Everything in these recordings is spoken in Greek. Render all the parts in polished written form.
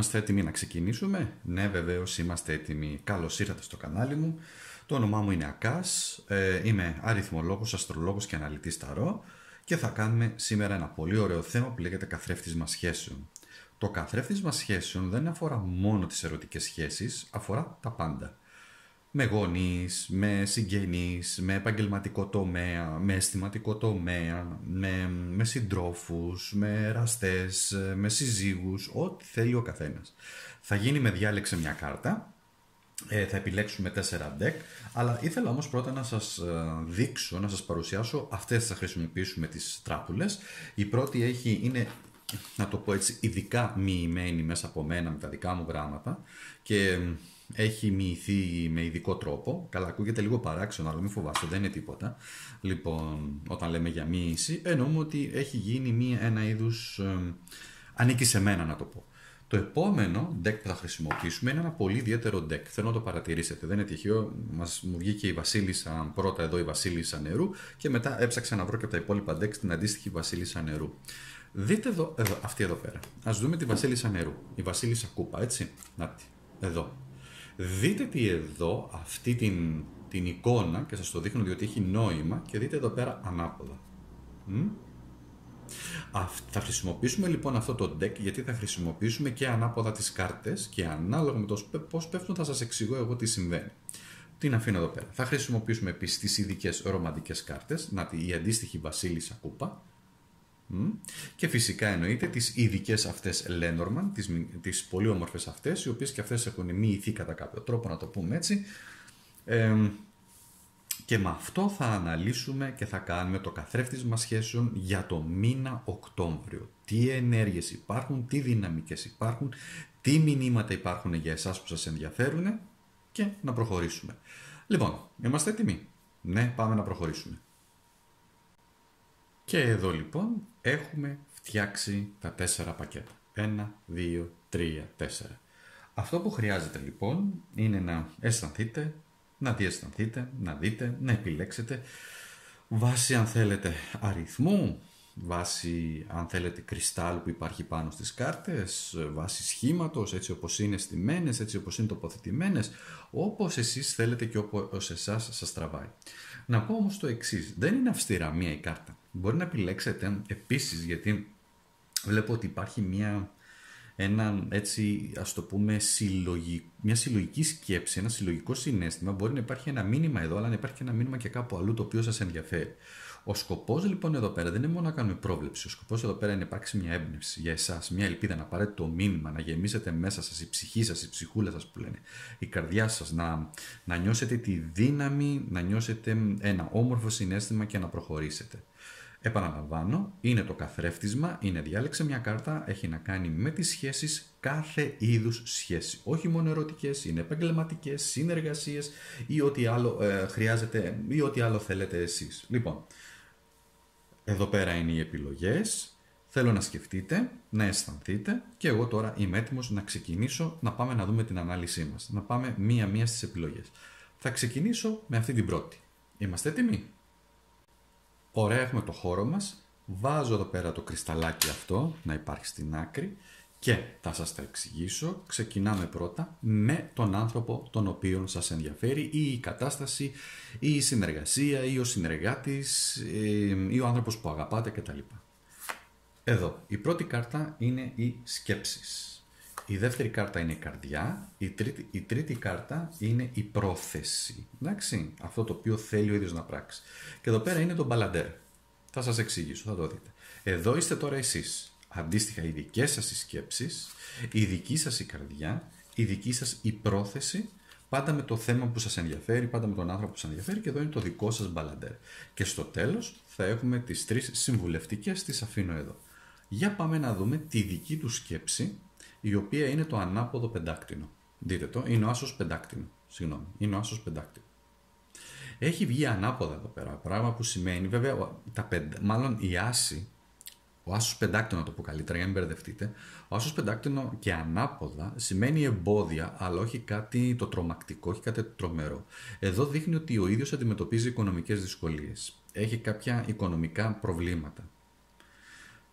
Είμαστε έτοιμοι να ξεκινήσουμε? Ναι, βεβαίως είμαστε έτοιμοι. Καλώς ήρθατε στο κανάλι μου. Το όνομά μου είναι Ακάς. Είμαι αριθμολόγος, αστρολόγος και αναλυτής ταρό και θα κάνουμε σήμερα ένα πολύ ωραίο θέμα που λέγεται καθρέφτισμα σχέσεων. Το καθρέφτισμα σχέσεων δεν αφορά μόνο τις ερωτικές σχέσεις, αφορά τα πάντα. Με γονείς, με συγγενείς, με επαγγελματικό τομέα, με αισθηματικό τομέα, με συντρόφους, με εραστές, με συζύγους, ό,τι θέλει ο καθένας. Θα γίνει με διάλεξε μια κάρτα, θα επιλέξουμε 4 deck, αλλά ήθελα όμως πρώτα να σας δείξω, να σας παρουσιάσω, αυτές θα χρησιμοποιήσουμε τις τράπουλες. Η πρώτη είναι, να το πω έτσι, ειδικά μοιημένη μέσα από μένα με τα δικά μου γράμματα και έχει μοιηθεί με ειδικό τρόπο. Καλά, ακούγεται λίγο παράξενο, αλλά μην φοβάστε, δεν είναι τίποτα. Λοιπόν, όταν λέμε για μοίηση, εννοούμε ότι έχει γίνει ένα είδους, ανήκει σε μένα να το πω. Το επόμενο deck που θα χρησιμοποιήσουμε είναι ένα πολύ ιδιαίτερο deck. Θέλω να το παρατηρήσετε. Δεν είναι τυχαίο. Μου βγήκε η Βασίλισσα πρώτα εδώ, η Βασίλισσα Νερού, και μετά έψαξα να βρω και από τα υπόλοιπα deck την αντίστοιχη Βασίλισσα Νερού. Δείτε εδώ, αυτή εδώ πέρα. Ας δούμε τη Βασίλισσα Νερού. Η Βασίλισσα Κούπα, έτσι. Νάτι, εδώ. Δείτε τι εδώ, αυτή την εικόνα, και σας το δείχνω διότι έχει νόημα, και δείτε εδώ πέρα ανάποδα. Θα χρησιμοποιήσουμε λοιπόν αυτό το deck, γιατί θα χρησιμοποιήσουμε και ανάποδα τις κάρτες και ανάλογα με το πώς πέφτουν θα σας εξηγώ εγώ τι συμβαίνει. Την αφήνω εδώ πέρα. Θα χρησιμοποιήσουμε επίσης τις ειδικές ρομαντικές κάρτες, η αντίστοιχη Βασίλισσα Κούπα. Και φυσικά εννοείται τις ειδικές αυτές Lenormand, τις πολύ όμορφες αυτές, οι οποίες και αυτές έχουν μοιηθεί κατά κάποιο τρόπο, να το πούμε έτσι. Και με αυτό θα αναλύσουμε και θα κάνουμε το καθρέφτισμα σχέσεων για το μήνα Οκτώβριο. Τι ενέργειες υπάρχουν, τι δυναμικές υπάρχουν, τι μηνύματα υπάρχουν για εσάς που σας ενδιαφέρουν, και να προχωρήσουμε. Λοιπόν, είμαστε έτοιμοι? Ναι, πάμε να προχωρήσουμε. Και εδώ λοιπόν έχουμε φτιάξει τα 4 πακέτα. 1, 2, 3, 4. Αυτό που χρειάζεται λοιπόν είναι να αισθανθείτε, να διαισθανθείτε, να δείτε, να επιλέξετε βάσει αν θέλετε αριθμού, βάσει αν θέλετε κρυστάλλου που υπάρχει πάνω στις κάρτες, βάσει σχήματος, έτσι όπως είναι στημένες, έτσι όπως είναι τοποθετημένες, όπως εσείς θέλετε και όπως εσάς σας τραβάει. Να πω όμως το εξής, δεν είναι αυστηρά μία η κάρτα. Μπορεί να επιλέξετε επίσης, γιατί βλέπω ότι υπάρχει ένα έτσι, ας το πούμε, μια συλλογική σκέψη, ένα συλλογικό συναίσθημα. Μπορεί να υπάρχει ένα μήνυμα εδώ, αλλά να υπάρχει και ένα μήνυμα και κάπου αλλού το οποίο σας ενδιαφέρει. Ο σκοπός λοιπόν εδώ πέρα δεν είναι μόνο να κάνουμε πρόβλεψη. Ο σκοπός εδώ πέρα είναι να υπάρξει μια έμπνευση για εσάς, μια ελπίδα, να πάρετε το μήνυμα, να γεμίσετε μέσα σας η ψυχή σας, η ψυχούλα σας που λένε, η καρδιά σας, να νιώσετε τη δύναμη, να νιώσετε ένα όμορφο συναίσθημα και να προχωρήσετε. Επαναλαμβάνω, είναι το καθρέφτισμα, είναι διάλεξε μια κάρτα, έχει να κάνει με τις σχέσεις, κάθε είδους σχέση. Όχι μόνο ερωτικές, είναι επαγγελματικές, συνεργασίες ή ό,τι άλλο χρειάζεται ή ό,τι άλλο θέλετε εσείς. Λοιπόν, εδώ πέρα είναι οι επιλογές. Θέλω να σκεφτείτε, να αισθανθείτε, και εγώ τώρα είμαι έτοιμος να ξεκινήσω, να πάμε να δούμε την ανάλυση μας. Να πάμε μία-μία στις επιλογές. Θα ξεκινήσω με αυτή την πρώτη. Είμαστε έτοιμοι? Ωραία, έχουμε το χώρο μας. Βάζω εδώ πέρα το κρυσταλλάκι αυτό να υπάρχει στην άκρη και θα σας τα εξηγήσω. Ξεκινάμε πρώτα με τον άνθρωπο τον οποίο σας ενδιαφέρει, ή η κατάσταση, ή η συνεργασία, ή ο συνεργάτης, ή ο άνθρωπος που αγαπάτε κτλ. Εδώ, η πρώτη κάρτα είναι οι σκέψεις. Η δεύτερη κάρτα είναι η καρδιά, η τρίτη κάρτα είναι η πρόθεση. Εντάξει, αυτό το οποίο θέλει ο ίδιος να πράξει. Και εδώ πέρα είναι το μπαλαντέρ. Θα σας εξηγήσω, θα το δείτε. Εδώ είστε τώρα εσείς. Αντίστοιχα, οι δικές σας οι σκέψεις, η δική σας η καρδιά, η δική σας η πρόθεση, πάντα με το θέμα που σας ενδιαφέρει, πάντα με τον άνθρωπο που σας ενδιαφέρει, και εδώ είναι το δικό σας μπαλαντέρ. Και στο τέλος θα έχουμε τις 3 συμβουλευτικές, τις αφήνω εδώ. Για πάμε να δούμε τη δική του σκέψη, η οποία είναι το ανάποδο πεντάκτηνο. Δείτε το, είναι ο άσος πεντάκτηνο. Συγγνώμη, είναι ο άσος πεντάκτηνο. Έχει βγει ανάποδα εδώ πέρα, πράγμα που σημαίνει, βέβαια, μάλλον η άση, ο άσος πεντάκτηνο, να το πω καλύτερα για να μην μπερδευτείτε, ο άσος πεντάκτηνο και ανάποδα σημαίνει εμπόδια, αλλά όχι κάτι το τρομακτικό, όχι κάτι τρομερό. Εδώ δείχνει ότι ο ίδιος αντιμετωπίζει οικονομικές δυσκολίες. Έχει κάποια οικονομικά προβλήματα.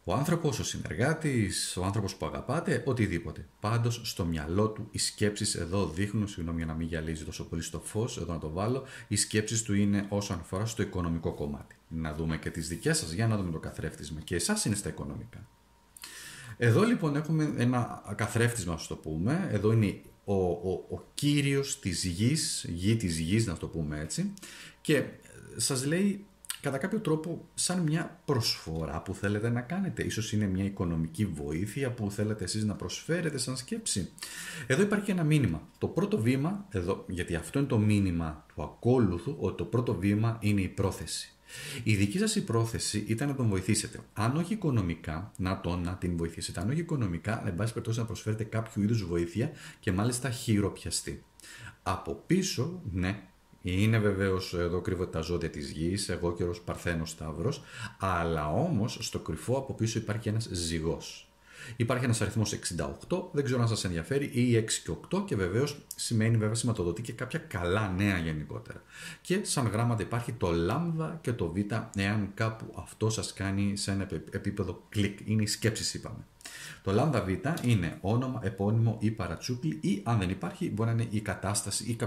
ο άνθρωπος, ο συνεργάτης, ο άνθρωπος που αγαπάτε, οτιδήποτε. Πάντως στο μυαλό του οι σκέψεις εδώ δείχνουν, συγγνώμη για να μην γυαλίζει τόσο πολύ στο φως, εδώ να το βάλω, οι σκέψεις του είναι όσον αφορά στο οικονομικό κομμάτι. Να δούμε και τις δικές σας, για να δούμε το καθρέφτισμα. Και εσάς είναι στα οικονομικά. Εδώ λοιπόν έχουμε ένα καθρέφτισμα, ας το πούμε. Εδώ είναι ο κύριος της γης, γη της γης, να το πούμε έτσι. Και σας λέει κατά κάποιο τρόπο σαν μια προσφορά που θέλετε να κάνετε. Ίσως είναι μια οικονομική βοήθεια που θέλετε εσείς να προσφέρετε σαν σκέψη. Εδώ υπάρχει ένα μήνυμα. Το πρώτο βήμα, εδώ, γιατί αυτό είναι το μήνυμα του ακόλουθου, ότι το πρώτο βήμα είναι η πρόθεση. Η δική σας η πρόθεση ήταν να τον βοηθήσετε. Αν όχι οικονομικά, να την βοηθήσετε. Αν όχι οικονομικά, εν πάση περιπτώσει να προσφέρετε κάποιο είδους βοήθεια και μάλιστα χειροπιαστή. Από πίσω, ναι, είναι βεβαίως εδώ κρύβονται τα ζώδια της γης, εγώ καιρός Παρθένος Σταύρος, αλλά όμως στο κρυφό από πίσω υπάρχει ένας ζυγός. Υπάρχει ένας αριθμός 68, δεν ξέρω αν σας ενδιαφέρει, ή 6 και 8 και βεβαίως σημαίνει βέβαια σηματοδοτεί και κάποια καλά νέα γενικότερα. Και σαν γράμματα υπάρχει το λάμδα και το β, εάν κάπου αυτό σας κάνει σε ένα επίπεδο κλικ, είναι οι σκέψεις είπαμε. Το λάμδα β είναι όνομα, επώνυμο ή παρατσούκλι ή αν δεν υπάρχει μπορεί να είναι η κατάσταση ή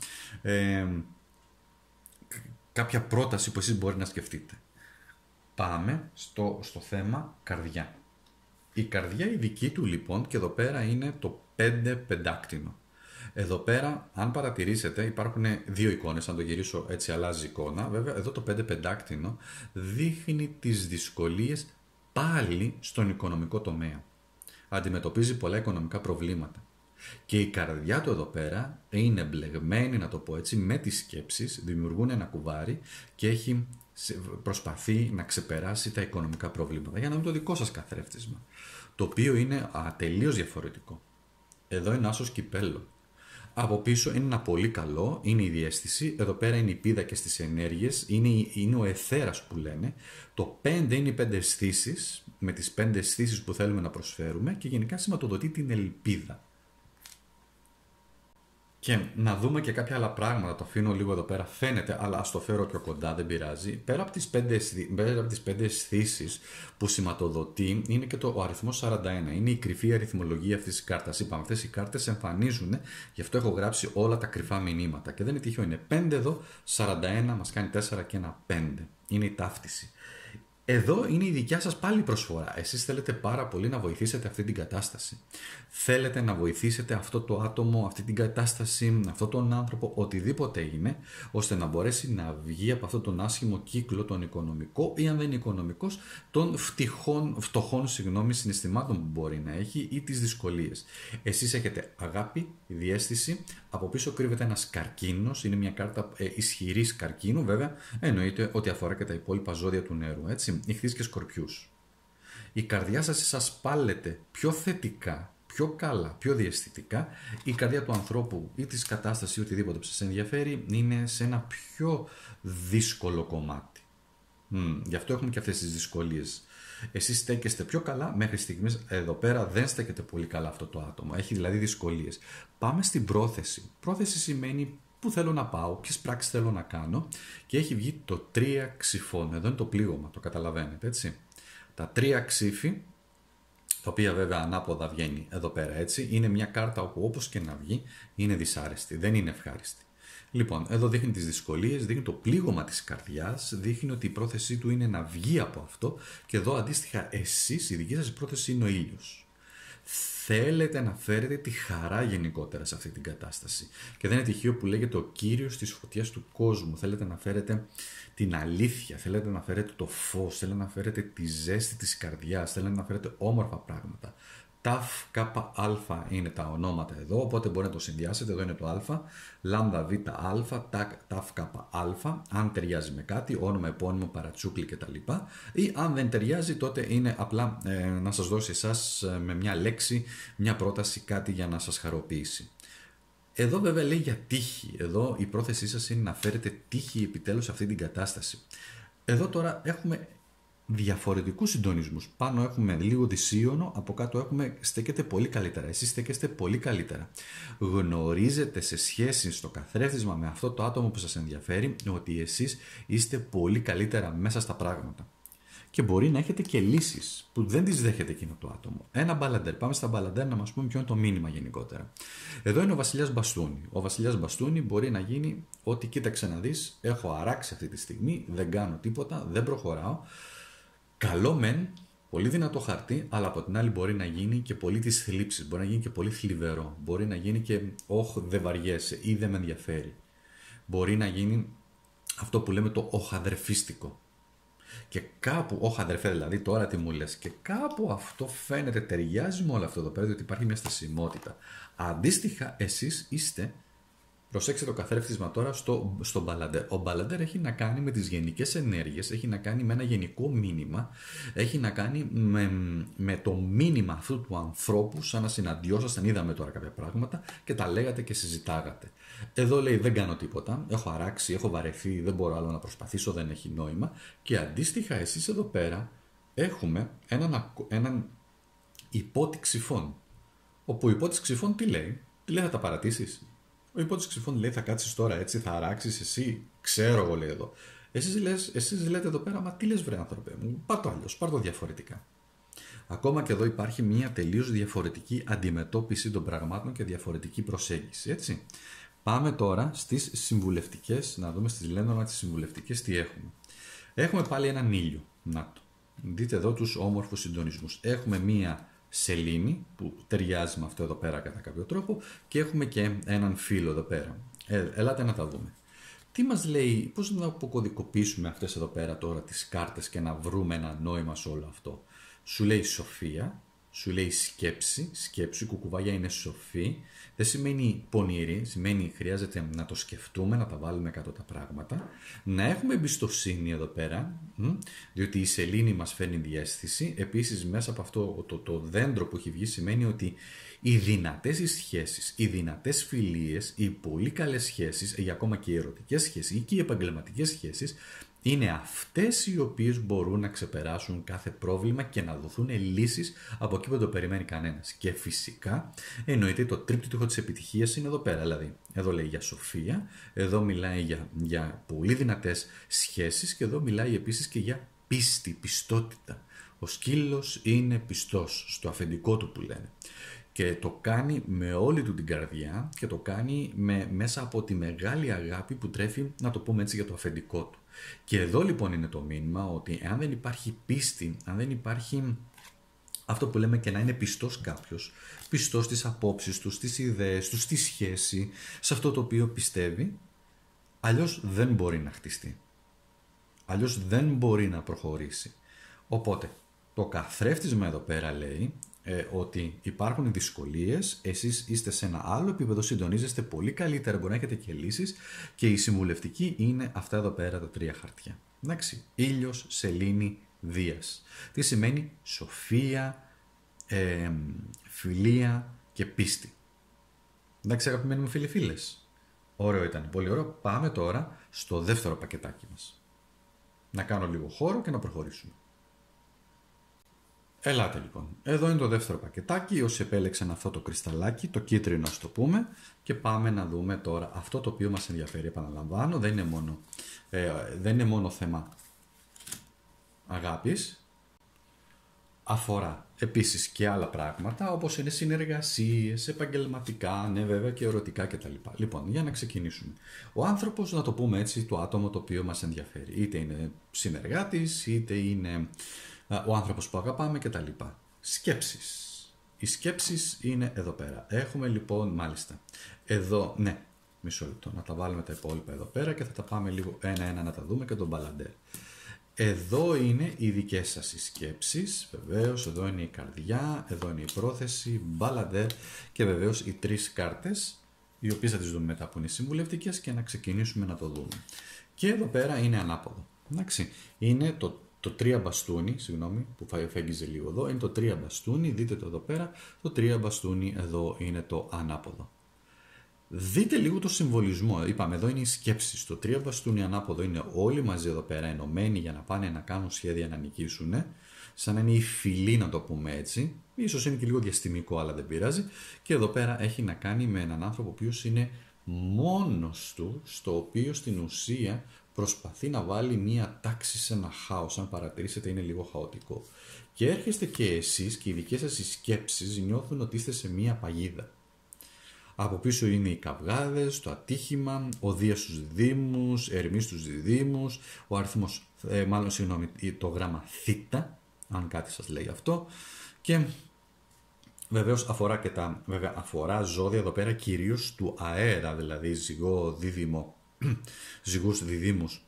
κάποια πρόταση που εσείς μπορεί να σκεφτείτε. Πάμε στο θέμα καρδιά. Η καρδιά η δική του λοιπόν και εδώ πέρα είναι το 5 πεντάκτηνο. Εδώ πέρα αν παρατηρήσετε υπάρχουν δύο εικόνες, αν το γυρίσω έτσι αλλάζει εικόνα. Βέβαια εδώ το 5 πεντάκτηνο δείχνει τις δυσκολίες πάλι στον οικονομικό τομέα. Αντιμετωπίζει πολλά οικονομικά προβλήματα. Και η καρδιά του εδώ πέρα είναι μπλεγμένη, να το πω έτσι, με τις σκέψεις, δημιουργούν ένα κουβάρι και προσπαθεί να ξεπεράσει τα οικονομικά προβλήματα. Για να δούμε το δικό σας καθρέφτισμα, το οποίο είναι τελείως διαφορετικό. Εδώ είναι άσος κυπέλλο. Από πίσω είναι ένα πολύ καλό, είναι η διαίσθηση, εδώ πέρα είναι η πίδα και στις ενέργειες, είναι ο εθέρας που λένε. Το 5 είναι οι 5 αισθήσεις, με τις 5 αισθήσεις που θέλουμε να προσφέρουμε και γενικά σηματοδοτεί την ελπίδα. Και να δούμε και κάποια άλλα πράγματα, το αφήνω λίγο εδώ πέρα, φαίνεται, αλλά ας το φέρω πιο κοντά, δεν πειράζει. Πέρα από τις 5 αισθήσεις που σηματοδοτεί, είναι και ο αριθμός 41. Είναι η κρυφή αριθμολογία αυτής της κάρτας. Είπαμε, αυτές οι κάρτες εμφανίζουν, γι' αυτό έχω γράψει όλα τα κρυφά μηνύματα. Και δεν είναι τυχαίο, είναι 5 εδώ, 41 μας κάνει 4 και ένα 5. Είναι η ταύτιση. Εδώ είναι η δικιά σας πάλι προσφορά. Εσείς θέλετε πάρα πολύ να βοηθήσετε αυτή την κατάσταση. Θέλετε να βοηθήσετε αυτό το άτομο, αυτή την κατάσταση, αυτόν τον άνθρωπο, οτιδήποτε είναι, ώστε να μπορέσει να βγει από αυτόν τον άσχημο κύκλο, τον οικονομικό ή αν δεν είναι οικονομικός, των φτωχών συναισθημάτων που μπορεί να έχει ή τις δυσκολίες. Εσείς έχετε αγάπη, διαίσθηση, από πίσω κρύβεται ένας καρκίνος, είναι μια κάρτα ισχυρής καρκίνου, βέβαια εννοείται ότι αφορά και τα υπόλοιπα ζώδια του νερού, έτσι, ιχθύς και σκορπιούς. Η καρδιά σας πάλετε πιο θετικά, πιο καλά, πιο διαισθητικά. Η καρδιά του ανθρώπου ή της κατάστασης ή οτιδήποτε που σας ενδιαφέρει είναι σε ένα πιο δύσκολο κομμάτι. Γι' αυτό έχουμε και αυτές τις δυσκολίες. Εσείς στέκεστε πιο καλά, μέχρι στιγμής εδώ πέρα δεν στέκεται πολύ καλά αυτό το άτομο. Έχει δηλαδή δυσκολίες. Πάμε στην πρόθεση. Πρόθεση σημαίνει πού θέλω να πάω, ποιες πράξεις θέλω να κάνω και έχει βγει το 3 ξυφών. Εδώ είναι το πλήγωμα, το καταλαβαίνετε έτσι. Τα 3 ξύφη, τα οποία βέβαια ανάποδα βγαίνει εδώ πέρα έτσι, είναι μια κάρτα όπου όπως και να βγει είναι δυσάρεστη, δεν είναι ευχάριστη. Λοιπόν, εδώ δείχνει τις δυσκολίες, δείχνει το πλήγωμα της καρδιάς, δείχνει ότι η πρόθεσή του είναι να βγει από αυτό και εδώ αντίστοιχα εσείς, η δική σας πρόθεση είναι ο ήλιος. Θέλετε να φέρετε τη χαρά γενικότερα σε αυτή την κατάσταση. Και δεν είναι τυχαίο που λέγεται ο κύριος της φωτιάς του κόσμου. Θέλετε να φέρετε την αλήθεια, θέλετε να φέρετε το φως, θέλετε να φέρετε τη ζέστη της καρδιάς, θέλετε να φέρετε όμορφα πράγματα. ΤΑΦ, ΚΑ, είναι τα ονόματα εδώ, οπότε μπορείτε να το συνδυάσετε. Εδώ είναι το Α, λάμδα Β, Α, ΤΑΦ, ΚΑ, αν ταιριάζει με κάτι, όνομα, επώνυμο, παρατσούκλι κτλ. Ή αν δεν ταιριάζει, τότε είναι απλά να σας δώσει εσάς με μια λέξη, μια πρόταση, κάτι για να σας χαροποιήσει. Εδώ βέβαια λέει για τύχη. Εδώ η πρόθεσή σας είναι να φέρετε τύχη επιτέλους σε αυτή την κατάσταση. Εδώ τώρα έχουμε διαφορετικούς συντονισμούς. Πάνω έχουμε λίγο δυσίωνο, από κάτω στέκεται πολύ καλύτερα. Εσείς στέκεστε πολύ καλύτερα. Γνωρίζετε σε σχέση στο καθρέφτισμα με αυτό το άτομο που σας ενδιαφέρει ότι εσείς είστε πολύ καλύτερα μέσα στα πράγματα. και μπορεί να έχετε και λύσεις που δεν τις δέχεται εκείνο το άτομο. Ένα μπαλαντέρ. Πάμε στα μπαλαντέρ να μας πούμε ποιο είναι το μήνυμα γενικότερα. Εδώ είναι ο βασιλιάς μπαστούνι. Ο βασιλιάς μπαστούνι μπορεί να γίνει ότι κοίταξε να δεις, έχω αράξει αυτή τη στιγμή, δεν κάνω τίποτα, δεν προχωράω. Καλό μεν, πολύ δυνατό χαρτί, αλλά από την άλλη μπορεί να γίνει και πολύ της θλίψης, μπορεί να γίνει και πολύ θλιβερό, μπορεί να γίνει και όχ δεν βαριέσαι ή δεν με ενδιαφέρει. Μπορεί να γίνει αυτό που λέμε το οχαδρεφίστικο. Και κάπου, οχαδρεφέ δηλαδή, τώρα τι μου λες, και κάπου αυτό φαίνεται, ταιριάζει με όλο αυτό εδώ πέρα, διότι υπάρχει μια στασιμότητα. Αντίστοιχα, εσείς είστε. Προσέξτε το καθρέφτισμα τώρα στο μπαλαντέρ. Ο μπαλαντέρ έχει να κάνει με τις γενικές ενέργειες, έχει να κάνει με ένα γενικό μήνυμα, έχει να κάνει με το μήνυμα αυτού του ανθρώπου, σαν να συναντιόσασταν, είδαμε τώρα κάποια πράγματα και τα λέγατε και συζητάγατε. Εδώ λέει δεν κάνω τίποτα, έχω αράξει, έχω βαρεθεί, δεν μπορώ άλλο να προσπαθήσω, δεν έχει νόημα. Και αντίστοιχα εσείς εδώ πέρα έχουμε έναν υπότη ξυφών. Όπου ο υπότης ξυφών τι λέει, θα τα παρατήσεις. Ο υπότης ξυφών λέει θα κάτσεις τώρα έτσι, θα αράξεις εσύ, ξέρω εγώ λέει εδώ. Εσείς λέτε εδώ πέρα, μα τι λες βρε άνθρωπε μου, πάρ' το αλλιώς, πάρ' το διαφορετικά. Ακόμα και εδώ υπάρχει μια τελείως διαφορετική αντιμετώπιση των πραγμάτων και διαφορετική προσέγγιση, έτσι. Πάμε τώρα στις συμβουλευτικές, να δούμε στις Λένορα τις συμβουλευτικές τι έχουμε. Έχουμε πάλι έναν ήλιο, να το. Δείτε εδώ τους όμορφους συντονισμούς. Έχουμε μία σελήνη που ταιριάζει με αυτό εδώ πέρα κατά κάποιο τρόπο και έχουμε και έναν φύλλο εδώ πέρα. Ελάτε να τα δούμε. Τι μας λέει, πώς να αποκωδικοποιήσουμε αυτές εδώ πέρα τώρα τις κάρτες και να βρούμε ένα νόημα σε όλο αυτό. Σου λέει σοφία, σου λέει σκέψη, κουκουβάγια είναι σοφή, δεν σημαίνει πονηρή, σημαίνει χρειάζεται να το σκεφτούμε, να τα βάλουμε κάτω τα πράγματα, να έχουμε εμπιστοσύνη εδώ πέρα, διότι η σελήνη μας φέρνει διαίσθηση, επίσης μέσα από αυτό το δέντρο που έχει βγει σημαίνει ότι οι δυνατές σχέσεις, οι δυνατές φιλίες, οι πολύ καλές σχέσεις, ή ακόμα και οι ερωτικές σχέσεις ή και οι επαγγελματικές σχέσεις, είναι αυτές οι οποίες μπορούν να ξεπεράσουν κάθε πρόβλημα και να δοθούν λύσεις από εκεί που το περιμένει κανένας. Και φυσικά εννοείται το τρίπτυχο της επιτυχίας είναι εδώ πέρα. Δηλαδή, εδώ λέει για σοφία, εδώ μιλάει για πολύ δυνατές σχέσεις και εδώ μιλάει επίσης και για πίστη, πιστότητα. Ο σκύλος είναι πιστός στο αφεντικό του που λένε. Και το κάνει με όλη του την καρδιά και το κάνει μέσα από τη μεγάλη αγάπη που τρέφει, να το πούμε έτσι, για το αφεντικό του. Και εδώ λοιπόν είναι το μήνυμα ότι αν δεν υπάρχει πίστη, αν δεν υπάρχει αυτό που λέμε και να είναι πιστός κάποιος, πιστός στις απόψεις του, στις ιδέες του, στη σχέση, σε αυτό το οποίο πιστεύει, αλλιώς δεν μπορεί να χτιστεί. Αλλιώς δεν μπορεί να προχωρήσει. Οπότε, το καθρέφτισμα εδώ πέρα λέει ότι υπάρχουν δυσκολίες, εσείς είστε σε ένα άλλο επίπεδο, συντονίζεστε πολύ καλύτερα, μπορεί να έχετε και λύσεις και η συμβουλευτική είναι αυτά εδώ πέρα τα τρία χαρτιά. Εντάξει, ήλιος, σελήνη, δίας. Τι σημαίνει σοφία, φιλία και πίστη. Εντάξει αγαπημένοι μου φίλοι φίλες, ωραίο ήταν, πολύ ωραίο. Πάμε τώρα στο δεύτερο πακετάκι μας. Να κάνω λίγο χώρο και να προχωρήσουμε. Ελάτε λοιπόν. Εδώ είναι το δεύτερο πακετάκι. Όσοι επέλεξαν αυτό το κρυσταλλάκι, το κίτρινο ας το πούμε, και πάμε να δούμε τώρα αυτό το οποίο μας ενδιαφέρει. Επαναλαμβάνω, δεν είναι μόνο θέμα αγάπης. Αφορά επίσης και άλλα πράγματα όπως είναι συνεργασίες, επαγγελματικά, ναι βέβαια και ερωτικά κτλ. Λοιπόν, για να ξεκινήσουμε. Ο άνθρωπος, να το πούμε έτσι, το άτομο το οποίο μας ενδιαφέρει. Είτε είναι συνεργάτης, είτε είναι ο άνθρωπος που αγαπάμε κτλ. Σκέψεις. Οι σκέψεις είναι εδώ πέρα. Έχουμε λοιπόν, μάλιστα, εδώ, ναι, μισό λεπτό, να τα βάλουμε τα υπόλοιπα εδώ πέρα και θα τα πάμε λίγο ένα-ένα να τα δούμε και τον μπαλαντέρ. Εδώ είναι οι δικές σας οι σκέψεις, βεβαίως, εδώ είναι η καρδιά, εδώ είναι η πρόθεση, μπαλαντέρ και βεβαίως οι τρεις κάρτες, οι οποίες θα τις δούμε μετά που είναι συμβουλευτικές και να ξεκινήσουμε να το δούμε. Και εδώ πέρα είναι ανάποδο. Εντάξει, είναι το 3 μπαστούνι, συγγνώμη που φέγγιζε λίγο εδώ, είναι το 3 μπαστούνι, δείτε το εδώ πέρα, το 3 μπαστούνι εδώ είναι το ανάποδο. Δείτε λίγο το συμβολισμό, είπαμε εδώ είναι οι σκέψεις, το 3 μπαστούνι ανάποδο είναι όλοι μαζί εδώ πέρα ενωμένοι για να πάνε να κάνουν σχέδια να νικήσουν, σαν να είναι η φυλή να το πούμε έτσι, ίσως είναι και λίγο διαστημικό αλλά δεν πειράζει, και εδώ πέρα έχει να κάνει με έναν άνθρωπο ο οποίος είναι μόνος του, στο οποίο στην ουσία προσπαθεί να βάλει μία τάξη σε ένα χάος. Αν παρατηρήσετε, είναι λίγο χαοτικό. Και έρχεστε και εσείς και οι δικές σας οι σκέψεις νιώθουν ότι είστε σε μία παγίδα. Από πίσω είναι οι καυγάδες, το ατύχημα, ο Δίας στους διδήμους, Ερμή στους διδήμους, ο αριθμός, το γράμμα θήτα, αν κάτι σας λέει αυτό. Και βεβαίως αφορά και αφορά ζώδια εδώ πέρα κυρίως του αέρα, δηλαδή ζυγό, δίδυμο, ζυγούς, διδύμους.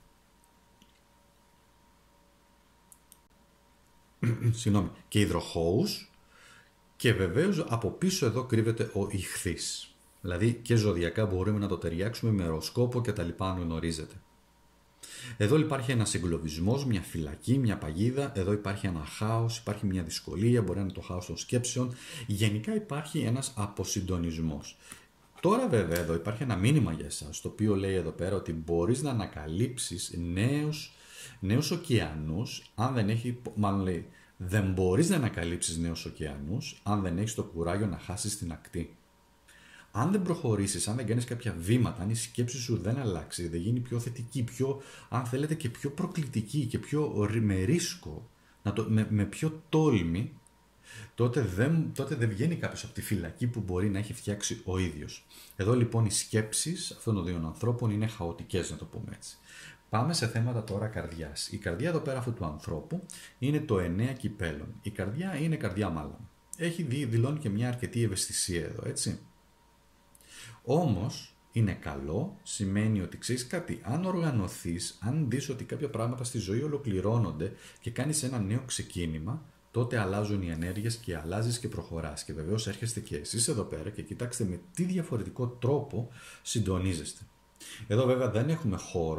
Και υδροχόους. Και βεβαίως από πίσω εδώ κρύβεται ο Ιχθύς. Δηλαδή και ζωδιακά μπορούμε να το ταιριάξουμε με οροσκόπο και τα λοιπά, αν γνωρίζετε. Εδώ υπάρχει ένας εγκλωβισμός, μια φυλακή, μια παγίδα. Εδώ υπάρχει ένα χάος, υπάρχει μια δυσκολία, μπορεί να είναι το χάος των σκέψεων. Γενικά υπάρχει ένας αποσυντονισμός. Τώρα βέβαια εδώ υπάρχει ένα μήνυμα για εσάς, το οποίο λέει εδώ πέρα ότι μπορείς να ανακαλύψεις νέους ωκεανούς, αν δεν έχει, μάλλον λέει, δεν μπορείς να ανακαλύψεις νέους ωκεανούς αν δεν έχεις το κουράγιο να χάσεις την ακτή. Αν δεν προχωρήσεις, αν δεν κάνεις κάποια βήματα, αν η σκέψη σου δεν αλλάξει, δεν γίνει πιο θετική, πιο, αν θέλετε, και πιο προκλητική και πιο με ρίσκο, με πιο τόλμη, τότε δεν βγαίνει κάποιος από τη φυλακή που μπορεί να έχει φτιάξει ο ίδιος. Εδώ λοιπόν οι σκέψεις αυτών των δύο ανθρώπων είναι χαοτικές, να το πούμε έτσι. Πάμε σε θέματα τώρα καρδιάς. Η καρδιά εδώ πέρα αυτού του ανθρώπου είναι το 9 κυπέλων. Η καρδιά είναι καρδιά μάλλον. Δηλώνει και μια αρκετή ευαισθησία εδώ, έτσι. Όμως είναι καλό, σημαίνει ότι ξέρεις κάτι, αν οργανωθείς, αν δεις ότι κάποια πράγματα στη ζωή ολοκληρώνονται και κάνεις ένα νέο ξεκίνημα, τότε αλλάζουν οι ενέργειες και αλλάζεις και προχωράς. Και βεβαίως έρχεστε και εσείς εδώ πέρα και κοιτάξτε με τι διαφορετικό τρόπο συντονίζεστε. Εδώ βέβαια δεν έχουμε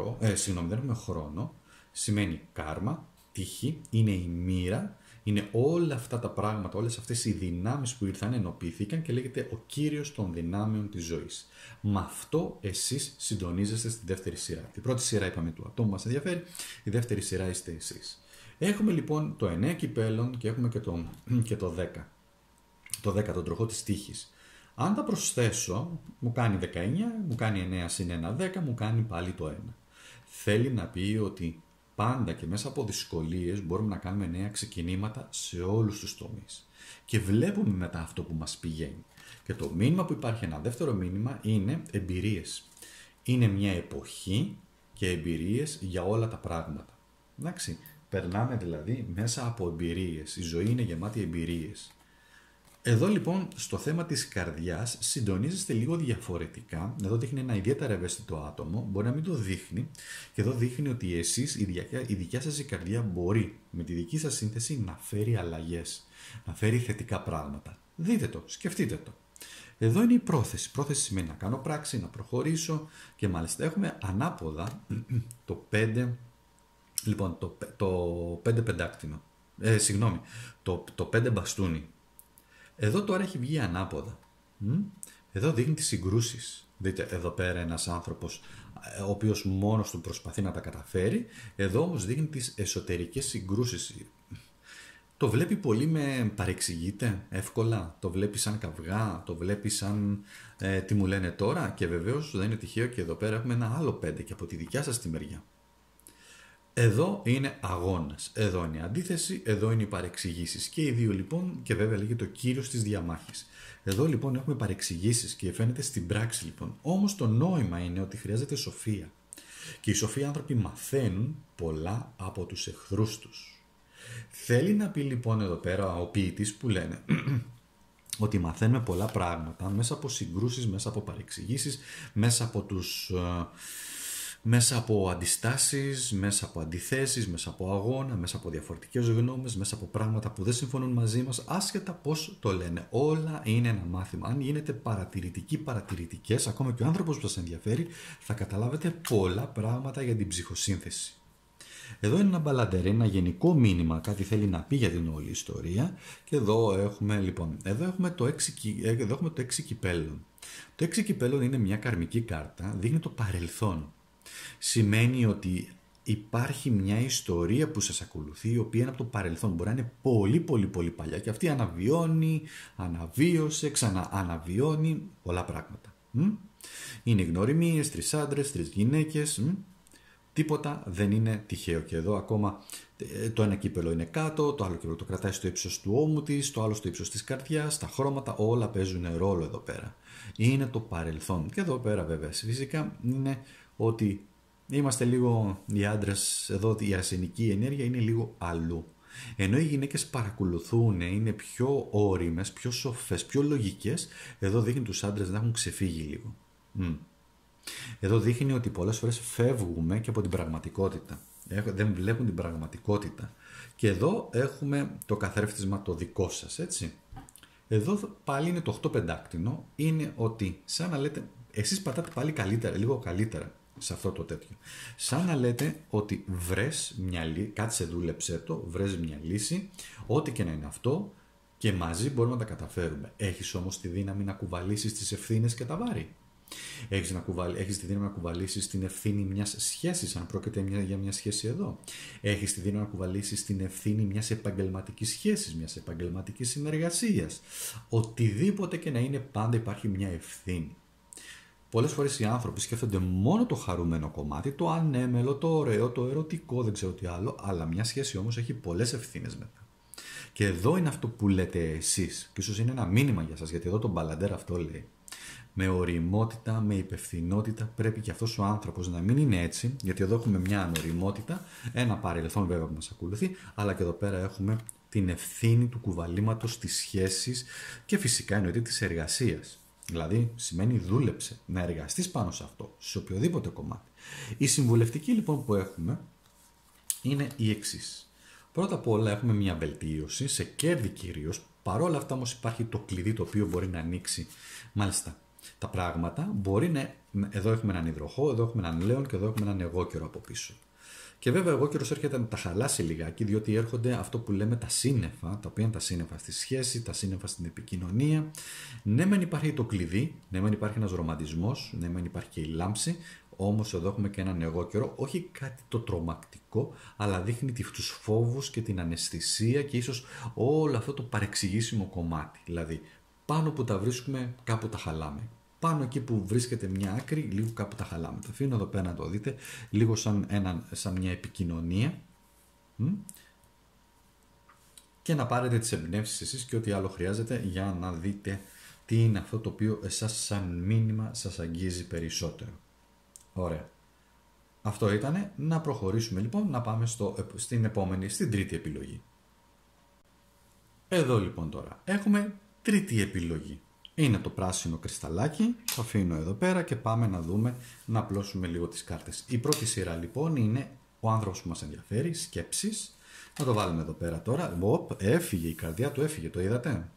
χρόνο, σημαίνει κάρμα, τύχη, είναι η μοίρα, είναι όλα αυτά τα πράγματα, όλες αυτές οι δυνάμεις που ήρθαν, ενοποιηθήκαν και λέγεται ο κύριος των δυνάμεων της ζωής. Με αυτό εσείς συντονίζεστε στη δεύτερη σειρά. Την πρώτη σειρά είπαμε του ατόμου μας ενδιαφέρει, η δεύτερη σειρά είστε εσείς. Έχουμε λοιπόν το 9 κυπέλων και έχουμε και το 10. Το 10, τον τροχό της τύχης. Αν τα προσθέσω, μου κάνει 19, μου κάνει 9 συν 1, 10, μου κάνει πάλι το 1. Θέλει να πει ότι πάντα και μέσα από δυσκολίες μπορούμε να κάνουμε νέα ξεκινήματα σε όλους τους τομείς. Και βλέπουμε μετά αυτό που μας πηγαίνει. Και το μήνυμα που υπάρχει, ένα δεύτερο μήνυμα, είναι εμπειρίες. Είναι μια εποχή και εμπειρίες για όλα τα πράγματα. Εντάξει, περνάμε δηλαδή μέσα από εμπειρίες. Η ζωή είναι γεμάτη εμπειρίες. Εδώ λοιπόν στο θέμα της καρδιάς συντονίζεστε λίγο διαφορετικά. Εδώ δείχνει ένα ιδιαίτερα ευαίσθητο άτομο, μπορεί να μην το δείχνει, και εδώ δείχνει ότι εσείς, η δικιά σας η καρδιά μπορεί με τη δική σας σύνθεση να φέρει αλλαγές, να φέρει θετικά πράγματα. Δείτε το, σκεφτείτε το. Εδώ είναι η πρόθεση. Πρόθεση σημαίνει να κάνω πράξη, να προχωρήσω, και μάλιστα έχουμε ανάποδα το 5, λοιπόν το 5 πεντάκτηνο, το 5 μπαστούνι. Εδώ τώρα έχει βγει ανάποδα. Εδώ δείχνει τις συγκρούσεις. Δείτε εδώ πέρα ένας άνθρωπος ο οποίος μόνος του προσπαθεί να τα καταφέρει. Εδώ όμως δείχνει τις εσωτερικές συγκρούσεις. Το βλέπει πολύ παρεξηγείται εύκολα. Το βλέπει σαν καυγά. Το βλέπει σαν τι μου λένε τώρα. Και βεβαίως δεν είναι τυχαίο και εδώ πέρα έχουμε ένα άλλο 5 και από τη δικιά σας τη μεριά. Εδώ είναι αγώνας, εδώ είναι αντίθεση, εδώ είναι οι παρεξηγήσεις. Και οι δύο λοιπόν, και βέβαια λέγεται ο κύριος της διαμάχης. Εδώ λοιπόν έχουμε παρεξηγήσεις και φαίνεται στην πράξη λοιπόν. Όμως το νόημα είναι ότι χρειάζεται σοφία. Και οι σοφοί άνθρωποι μαθαίνουν πολλά από τους εχθρούς τους. Θέλει να πει λοιπόν εδώ πέρα ο ποιητής που λένε ότι μαθαίνουμε πολλά πράγματα μέσα από συγκρούσεις, μέσα από παρεξηγήσεις, μέσα από αντιστάσεις, μέσα από αντιθέσεις, μέσα από αγώνα, μέσα από διαφορετικές γνώμες, μέσα από πράγματα που δεν συμφωνούν μαζί μας, άσχετα πώς το λένε. Όλα είναι ένα μάθημα. Αν γίνετε παρατηρητικές, ακόμα και ο άνθρωπος που σας ενδιαφέρει, θα καταλάβετε πολλά πράγματα για την ψυχοσύνθεση. Εδώ είναι ένα μπαλαντέρ, ένα γενικό μήνυμα, κάτι θέλει να πει για την όλη ιστορία. Και εδώ έχουμε λοιπόν, εδώ έχουμε το 6 κυπέλων. Το 6 κυπέλων είναι μια καρμική κάρτα, δείχνει το παρελθόν. Σημαίνει ότι υπάρχει μια ιστορία που σας ακολουθεί, η οποία είναι από το παρελθόν. Μπορεί να είναι πολύ παλιά και αυτή αναβίωσε, ξανααναβιώνει πολλά πράγματα. Είναι γνωριμίες, 3 άντρες, 3 γυναίκες. Τίποτα δεν είναι τυχαίο. Και εδώ ακόμα το ένα κύπελο είναι κάτω, το άλλο κύπελο το κρατάει στο ύψος του ώμου της, το άλλο στο ύψος της καρδιάς, τα χρώματα όλα παίζουν ρόλο εδώ πέρα. Είναι το παρελθόν. Και εδώ πέρα βέβαια φυσικά είναι ότι είμαστε λίγο οι άντρες, εδώ η αρσενική ενέργεια είναι λίγο αλλού. Ενώ οι γυναίκες παρακολουθούν, είναι πιο όριμες, πιο σοφές, πιο λογικές, εδώ δείχνει τους άντρες να έχουν ξεφύγει λίγο. Εδώ δείχνει ότι πολλές φορές φεύγουμε και από την πραγματικότητα. Δεν βλέπουν την πραγματικότητα. Και εδώ έχουμε το καθρέφτισμα το δικό σας, έτσι. Εδώ πάλι είναι το 8 πεντάκτηνο, είναι ότι σαν να λέτε, εσείς πατάτε πάλι καλύτερα, λίγο καλύτερα σε αυτό το τέτοιο. Σαν να λέτε ότι βρες μια λύση, κάτσε δούλεψέ το, βρες μια λύση, ό,τι και να είναι αυτό και μαζί μπορούμε να τα καταφέρουμε. Έχεις όμως τη δύναμη να κουβαλήσεις τις ευθύνες και τα βάρη. Έχεις τη δύναμη να κουβαλήσεις την ευθύνη μιας σχέσης, αν πρόκειται για μια σχέση εδώ. Έχεις τη δύναμη να κουβαλήσεις την ευθύνη μιας επαγγελματικής σχέσης, μιας επαγγελματικής συνεργασίας. Οτιδήποτε και να είναι, πάντα υπάρχει μια ευθύνη. Πολλές φορές οι άνθρωποι σκέφτονται μόνο το χαρούμενο κομμάτι, το ανέμελο, το ωραίο, το ερωτικό, δεν ξέρω τι άλλο, αλλά μια σχέση όμως έχει πολλές ευθύνες μετά. Και εδώ είναι αυτό που λέτε εσείς, και ίσως είναι ένα μήνυμα για σας, γιατί εδώ το μπαλαντέρ αυτό λέει. Με ωριμότητα, με υπευθυνότητα, πρέπει και αυτός ο άνθρωπος να μην είναι έτσι, γιατί εδώ έχουμε μια ανοριμότητα, ένα παρελθόν βέβαια που μας ακολουθεί, αλλά και εδώ πέρα έχουμε την ευθύνη του κουβαλήματος της σχέσης και φυσικά εννοείται της εργασίας. Δηλαδή σημαίνει δούλεψε, να εργαστείς πάνω σε αυτό, σε οποιοδήποτε κομμάτι. Η συμβουλευτική λοιπόν που έχουμε είναι η εξής. Πρώτα απ' όλα έχουμε μια βελτίωση σε κέρδη κυρίως, παρόλα αυτά όμως υπάρχει το κλειδί το οποίο μπορεί να ανοίξει μάλιστα τα πράγματα. Μπορεί να, εδώ έχουμε έναν υδροχό, εδώ έχουμε έναν λέον και εδώ έχουμε έναν εγώκερο από πίσω. Και βέβαια ο εγώκερος έρχεται να τα χαλάσει λιγάκι, διότι έρχονται αυτό που λέμε τα σύννεφα, τα οποία είναι τα σύννεφα στη σχέση, τα σύννεφα στην επικοινωνία. Ναι, μεν υπάρχει το κλειδί, ναι, μεν υπάρχει ένας ρομαντισμός, ναι, μεν υπάρχει και η λάμψη, όμως εδώ έχουμε και έναν εγώκερο, όχι κάτι το τρομακτικό, αλλά δείχνει τους φόβους και την αναισθησία και ίσως όλο αυτό το παρεξηγήσιμο κομμάτι. Δηλαδή, πάνω που τα βρίσκουμε, κάπου τα χαλάμε. Πάνω εκεί που βρίσκεται μια άκρη, λίγο κάπου τα χαλάμε. Το αφήνω εδώ πέρα να το δείτε, λίγο σαν μια επικοινωνία. Και να πάρετε τις εμπνεύσεις εσείς και ό,τι άλλο χρειάζεται για να δείτε τι είναι αυτό το οποίο εσάς σαν μήνυμα σας αγγίζει περισσότερο. Ωραία. Αυτό ήτανε. Να προχωρήσουμε λοιπόν, να πάμε στην τρίτη επιλογή. Εδώ λοιπόν τώρα έχουμε τρίτη επιλογή. Είναι το πράσινο κρυσταλλάκι, το αφήνω εδώ πέρα και πάμε να δούμε, να απλώσουμε λίγο τις κάρτες. Η πρώτη σειρά λοιπόν είναι ο άνθρωπος που μας ενδιαφέρει, σκέψεις. Να το βάλουμε εδώ πέρα τώρα. Έφυγε η καρδιά του, έφυγε, το είδατε.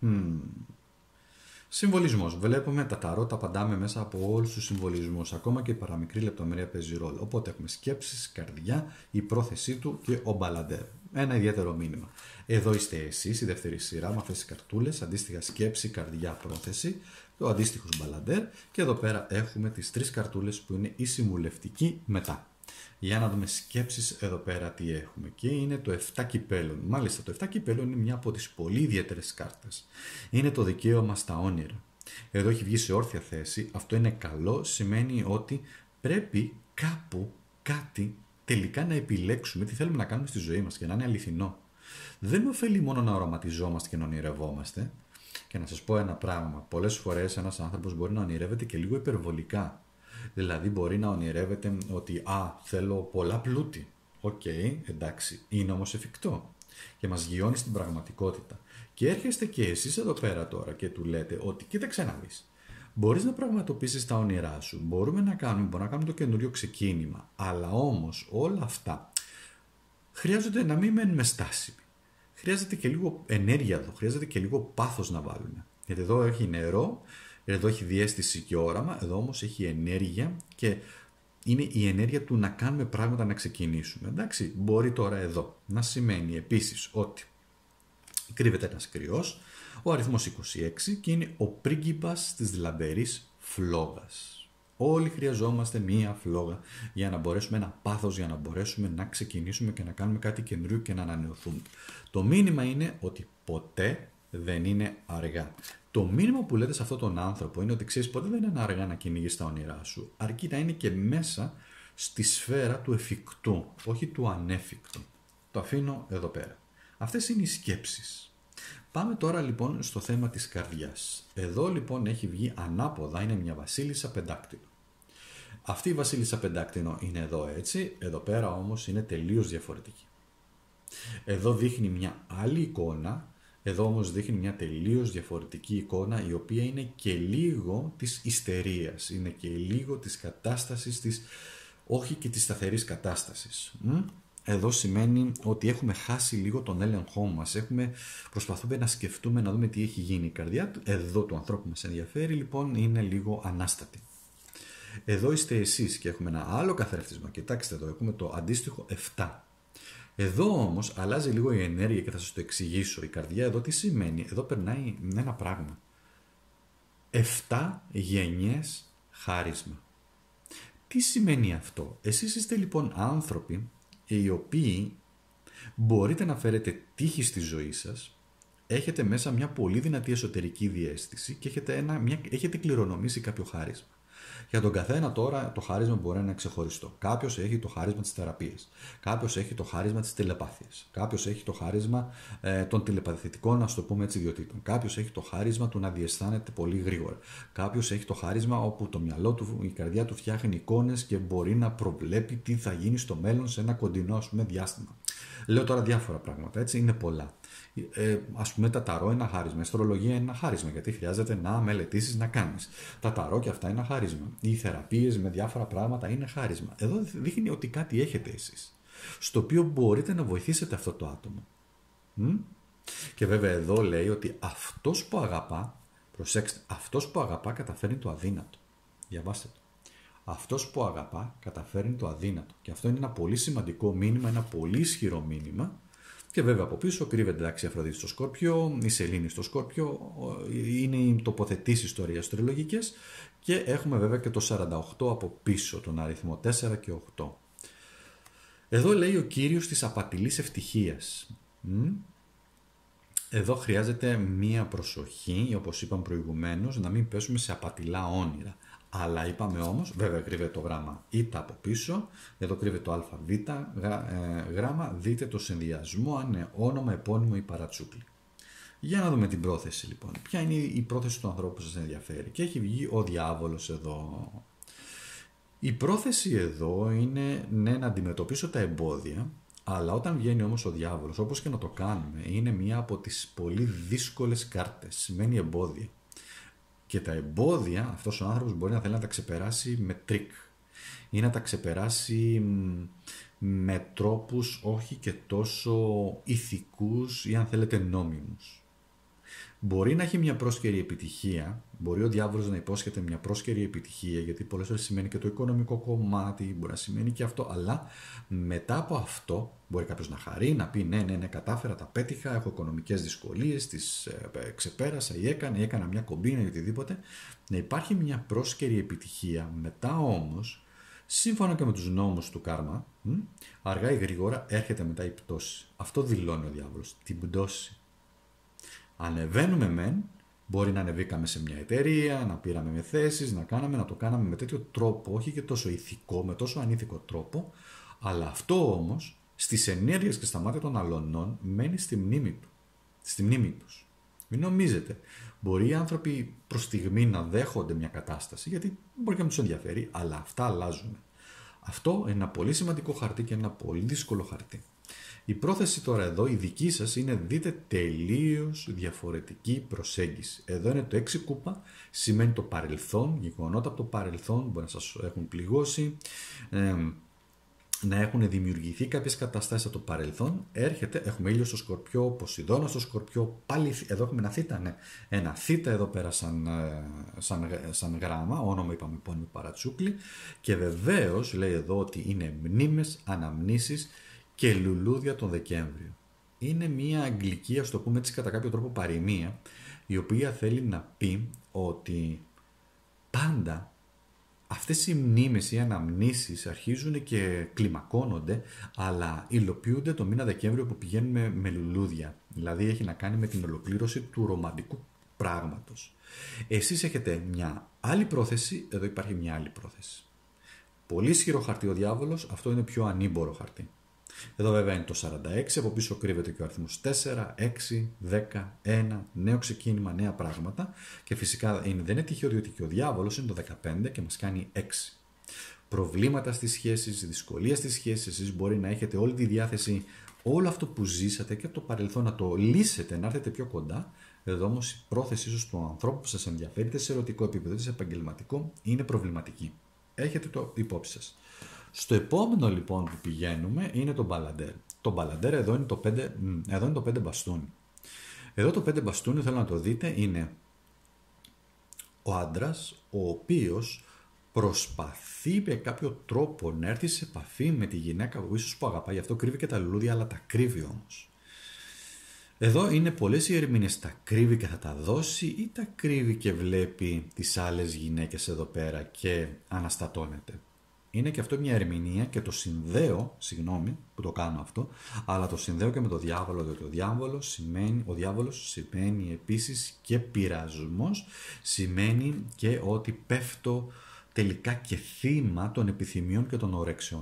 Συμβολισμός. Βλέπουμε τα ταρό, τα απαντάμε μέσα από όλους τους συμβολισμούς. Ακόμα και η παραμικρή λεπτομέρεια παίζει ρόλο. Οπότε έχουμε σκέψεις, καρδιά, η πρόθεσή του και ο μπαλαντέρ. Ένα ιδιαίτερο μήνυμα. Εδώ είστε εσείς, η δεύτερη σειρά, με αυτές τις καρτούλες, αντίστοιχα σκέψη, καρδιά, πρόθεση, το αντίστοιχο μπαλαντέρ. Και εδώ πέρα έχουμε τις τρεις καρτούλες που είναι η συμβουλευτική μετά. Για να δούμε σκέψεις εδώ πέρα τι έχουμε. Και είναι το 7 κυπέλων. Μάλιστα, το 7 κυπέλων είναι μια από τις πολύ ιδιαίτερες κάρτες. Είναι το δικαίωμα στα όνειρα. Εδώ έχει βγει σε όρθια θέση. Αυτό είναι καλό. Σημαίνει ότι πρέπει κάπου κάτι τελικά να επιλέξουμε τι θέλουμε να κάνουμε στη ζωή μας και να είναι αληθινό. Δεν ωφελεί μόνο να οραματιζόμαστε και να ονειρευόμαστε. Και να σας πω ένα πράγμα. Πολλές φορές ένας άνθρωπος μπορεί να ονειρεύεται και λίγο υπερβολικά. Δηλαδή μπορεί να ονειρεύεται ότι θέλω πολλά πλούτη. Οκ, εντάξει, είναι όμως εφικτό και μας γιώνει στην πραγματικότητα. Και έρχεστε και εσείς εδώ πέρα τώρα και του λέτε ότι κοίταξε να δεις. Μπορείς να πραγματοποιήσεις τα όνειρά σου, μπορούμε να κάνουμε το καινούριο ξεκίνημα, αλλά όμως όλα αυτά χρειάζονται να μην μένουμε στάσιμοι. Χρειάζεται και λίγο ενέργεια εδώ, χρειάζεται και λίγο πάθος να βάλουμε. Γιατί εδώ έχει νερό, εδώ έχει διαίσθηση και όραμα, εδώ όμως έχει ενέργεια και είναι η ενέργεια του να κάνουμε πράγματα να ξεκινήσουμε. Εντάξει, μπορεί τώρα εδώ να σημαίνει επίσης ότι κρύβεται ένας κρυός, ο αριθμός 26 και είναι ο πρίγκιπας της λαμπερής φλόγας. Όλοι χρειαζόμαστε μία φλόγα για να μπορέσουμε ένα πάθος, για να μπορέσουμε να ξεκινήσουμε και να κάνουμε κάτι καινούριο και να ανανεωθούμε. Το μήνυμα είναι ότι ποτέ δεν είναι αργά. Το μήνυμα που λέτε σε αυτόν τον άνθρωπο είναι ότι ξέρεις ποτέ δεν είναι αργά να κυνηγείς τα όνειρά σου, αρκεί να είναι και μέσα στη σφαίρα του εφικτού, όχι του ανέφικτου. Το αφήνω εδώ πέρα. Αυτές είναι οι σκέψεις. Πάμε τώρα λοιπόν στο θέμα της καρδιάς. Εδώ λοιπόν έχει βγει ανάποδα, είναι μια βασίλισσα πεντάκτηνο. Αυτή η βασίλισσα πεντάκτηνο είναι εδώ έτσι, εδώ πέρα όμως είναι τελείως διαφορετική. Εδώ δείχνει μια άλλη εικόνα, εδώ όμως δείχνει μια τελείως διαφορετική εικόνα, η οποία είναι και λίγο της ιστερίας, είναι και λίγο της κατάστασης της, όχι και της σταθερής κατάστασης. Εδώ σημαίνει ότι έχουμε χάσει λίγο τον έλεγχό μας, προσπαθούμε να σκεφτούμε, να δούμε τι έχει γίνει. Η καρδιά εδώ του ανθρώπου που μας ενδιαφέρει λοιπόν είναι λίγο ανάστατη. Εδώ είστε εσείς και έχουμε ένα άλλο καθρέφτισμα. Κοιτάξτε εδώ, έχουμε το αντίστοιχο 7. Εδώ όμως αλλάζει λίγο η ενέργεια και θα σας το εξηγήσω. Η καρδιά εδώ τι σημαίνει? Εδώ περνάει ένα πράγμα. 7 γενιές χάρισμα. Τι σημαίνει αυτό? Εσείς είστε λοιπόν άνθρωποι οι οποίοι μπορείτε να φέρετε τύχη στη ζωή σας, έχετε μέσα μια πολύ δυνατή εσωτερική διαίσθηση και έχετε κληρονομήσει κάποιο χάρισμα. Για τον καθένα τώρα το χάρισμα μπορεί να είναι ξεχωριστό. Κάποιος έχει το χάρισμα της θεραπείας. Κάποιος έχει το χάρισμα της τηλεπάθειας. Κάποιος έχει το χάρισμα των τηλεπαθητικών, ας το πούμε έτσι, ιδιοτήτων. Κάποιος έχει το χάρισμα του να διαισθάνεται πολύ γρήγορα. Κάποιος έχει το χάρισμα όπου το μυαλό του, η καρδιά του φτιάχνει εικόνες και μπορεί να προβλέπει τι θα γίνει στο μέλλον σε ένα κοντινό, ας πούμε, διάστημα. Λέω τώρα διάφορα πράγματα, έτσι, είναι πολλά. Ας πούμε, τα ταρό είναι ένα χάρισμα. Η αστρολογία είναι ένα χάρισμα, γιατί χρειάζεται να μελετήσεις, να κάνεις. Τα ταρό και αυτά είναι ένα χάρισμα. Οι θεραπείες με διάφορα πράγματα είναι χάρισμα. Εδώ δείχνει ότι κάτι έχετε εσείς, στο οποίο μπορείτε να βοηθήσετε αυτό το άτομο. Και βέβαια εδώ λέει ότι αυτός που αγαπά, προσέξτε, αυτός που αγαπά καταφέρνει το αδύνατο. Διαβάστε το. Αυτός που αγαπά καταφέρνει το αδύνατο. Και αυτό είναι ένα πολύ σημαντικό μήνυμα, ένα πολύ ισχυρό μήνυμα. Και βέβαια από πίσω κρύβεται, εντάξει, η Αφροδίτη στο Σκόρπιο, η Σελήνη στο Σκόρπιο, είναι οι τοποθετήσεις τώρα αστρολογικές και έχουμε βέβαια και το 48 από πίσω, τον αριθμό 4 και 8. Εδώ λέει ο Κύριος της απατηλής ευτυχίας. Εδώ χρειάζεται μία προσοχή, όπως είπαμε προηγουμένως, να μην πέσουμε σε απατηλά όνειρα. Αλλά είπαμε όμως, βέβαια κρύβεται το γράμμα Ι από πίσω, εδώ κρύβεται το ΑΒ γράμμα, δείτε το συνδυασμό, αν είναι όνομα, επώνυμο ή παρατσούκλι. Για να δούμε την πρόθεση λοιπόν. Ποια είναι η πρόθεση του ανθρώπου που σας ενδιαφέρει? Και έχει βγει ο διάβολος εδώ. Η πρόθεση εδώ είναι να αντιμετωπίσω τα εμπόδια, αλλά όταν βγαίνει όμως ο διάβολος, όπως και να το κάνουμε, είναι μία από τις πολύ δύσκολες κάρτες, σημαίνει εμπόδια. Και τα εμπόδια αυτός ο άνθρωπος μπορεί να θέλει να τα ξεπεράσει με τρίκ ή να τα ξεπεράσει με τρόπους όχι και τόσο ηθικούς ή αν θέλετε νόμιμους. Μπορεί να έχει μια πρόσκαιρη επιτυχία, μπορεί ο διάβολος να υπόσχεται μια πρόσκαιρη επιτυχία, γιατί πολλές φορές σημαίνει και το οικονομικό κομμάτι, μπορεί να σημαίνει και αυτό, αλλά μετά από αυτό μπορεί κάποιος να χαρεί, να πει ναι, κατάφερα, τα πέτυχα, έχω οικονομικές δυσκολίες, τις ξεπέρασα ή έκανα μια κομπίνα ή οτιδήποτε, να υπάρχει μια πρόσκαιρη επιτυχία. Μετά όμως, σύμφωνα και με τους νόμους του κάρμα, αργά ή γρήγορα έρχεται μετά η πτώση. Αυτό δηλώνει ο διάβολος, την πτώση. Ανεβαίνουμε μεν, μπορεί να ανεβήκαμε σε μια εταιρεία, να πήραμε με θέσεις, να το κάναμε με τέτοιο τρόπο, όχι και τόσο ηθικό, με τόσο ανήθικο τρόπο, αλλά αυτό όμως στις ενέργειες και στα μάτια των αλωνών μένει στη μνήμη τους. Μην νομίζετε, μπορεί οι άνθρωποι προς στιγμή να δέχονται μια κατάσταση, γιατί μπορεί και να τους ενδιαφέρει, αλλά αυτά αλλάζουν. Αυτό είναι ένα πολύ σημαντικό χαρτί και ένα πολύ δύσκολο χαρτί. Η πρόθεση τώρα εδώ, η δική σας, είναι δείτε τελείως διαφορετική προσέγγιση. Εδώ είναι το 6 κούπα, σημαίνει το παρελθόν, γεγονότα από το παρελθόν, μπορεί να σας έχουν πληγώσει, να έχουν δημιουργηθεί κάποιες καταστάσεις από το παρελθόν. Έχουμε ήλιο στο Σκορπιό, Ποσειδώνα στο Σκορπιό, πάλι εδώ έχουμε ένα θήτα, ναι. Ένα θήτα εδώ πέρα σαν γράμμα, όνομα είπαμε επώνυμο παρατσούκλι, και βεβαίως λέει εδώ ότι είναι μνήμες, αναμνήσεις και λουλούδια τον Δεκέμβριο. Είναι μια αγγλική, ας το πούμε έτσι κατά κάποιο τρόπο, παροιμία, η οποία θέλει να πει ότι πάντα αυτές οι μνήμες, οι αναμνήσεις αρχίζουν και κλιμακώνονται, αλλά υλοποιούνται το μήνα Δεκέμβριο που πηγαίνουμε με λουλούδια. Δηλαδή έχει να κάνει με την ολοκλήρωση του ρομαντικού πράγματος. Εσείς έχετε μια άλλη πρόθεση, εδώ υπάρχει μια άλλη πρόθεση. πολύ ισχυρό χαρτί ο διάβολος, αυτό είναι πιο ανήμπορο χαρτί. Εδώ βέβαια είναι το 46, από πίσω κρύβεται και ο αριθμός 4, 6, 10, 1, νέο ξεκίνημα, νέα πράγματα και φυσικά δεν είναι τυχαίο διότι και ο διάβολος είναι το 15 και μας κάνει 6. Προβλήματα στις σχέσεις, δυσκολία στις σχέσεις, εσείς μπορεί να έχετε όλη τη διάθεση, όλο αυτό που ζήσατε και από το παρελθόν να το λύσετε, να έρθετε πιο κοντά. Εδώ όμως η πρόθεση ίσως του ανθρώπου που σας ενδιαφέρει, είτε σε ερωτικό επίπεδο, είτε σε επαγγελματικό, είναι προβληματική. Έχετε το υπόψη σας. Στο επόμενο λοιπόν που πηγαίνουμε είναι το μπαλαντέρ. Το μπαλαντέρ εδώ είναι το 5 μπαστούνι. Εδώ το 5 μπαστούνι, θέλω να το δείτε, είναι ο άντρας ο οποίος προσπαθεί με κάποιο τρόπο να έρθει σε επαφή με τη γυναίκα που ίσως που αγαπάει, γι' αυτό κρύβει και τα λουλούδια, αλλά τα κρύβει όμως. Εδώ είναι πολλές οι ερμηνείες, τα κρύβει και θα τα δώσει ή τα κρύβει και βλέπει τις άλλες γυναίκες εδώ πέρα και αναστατώνεται. Είναι και αυτό μια ερμηνεία και το συνδέω, συγγνώμη που το κάνω αυτό, αλλά το συνδέω και με το διάβολο, διότι ο διάβολος σημαίνει επίσης και πειρασμός, σημαίνει και ότι πέφτω τελικά και θύμα των επιθυμιών και των ορέξεων.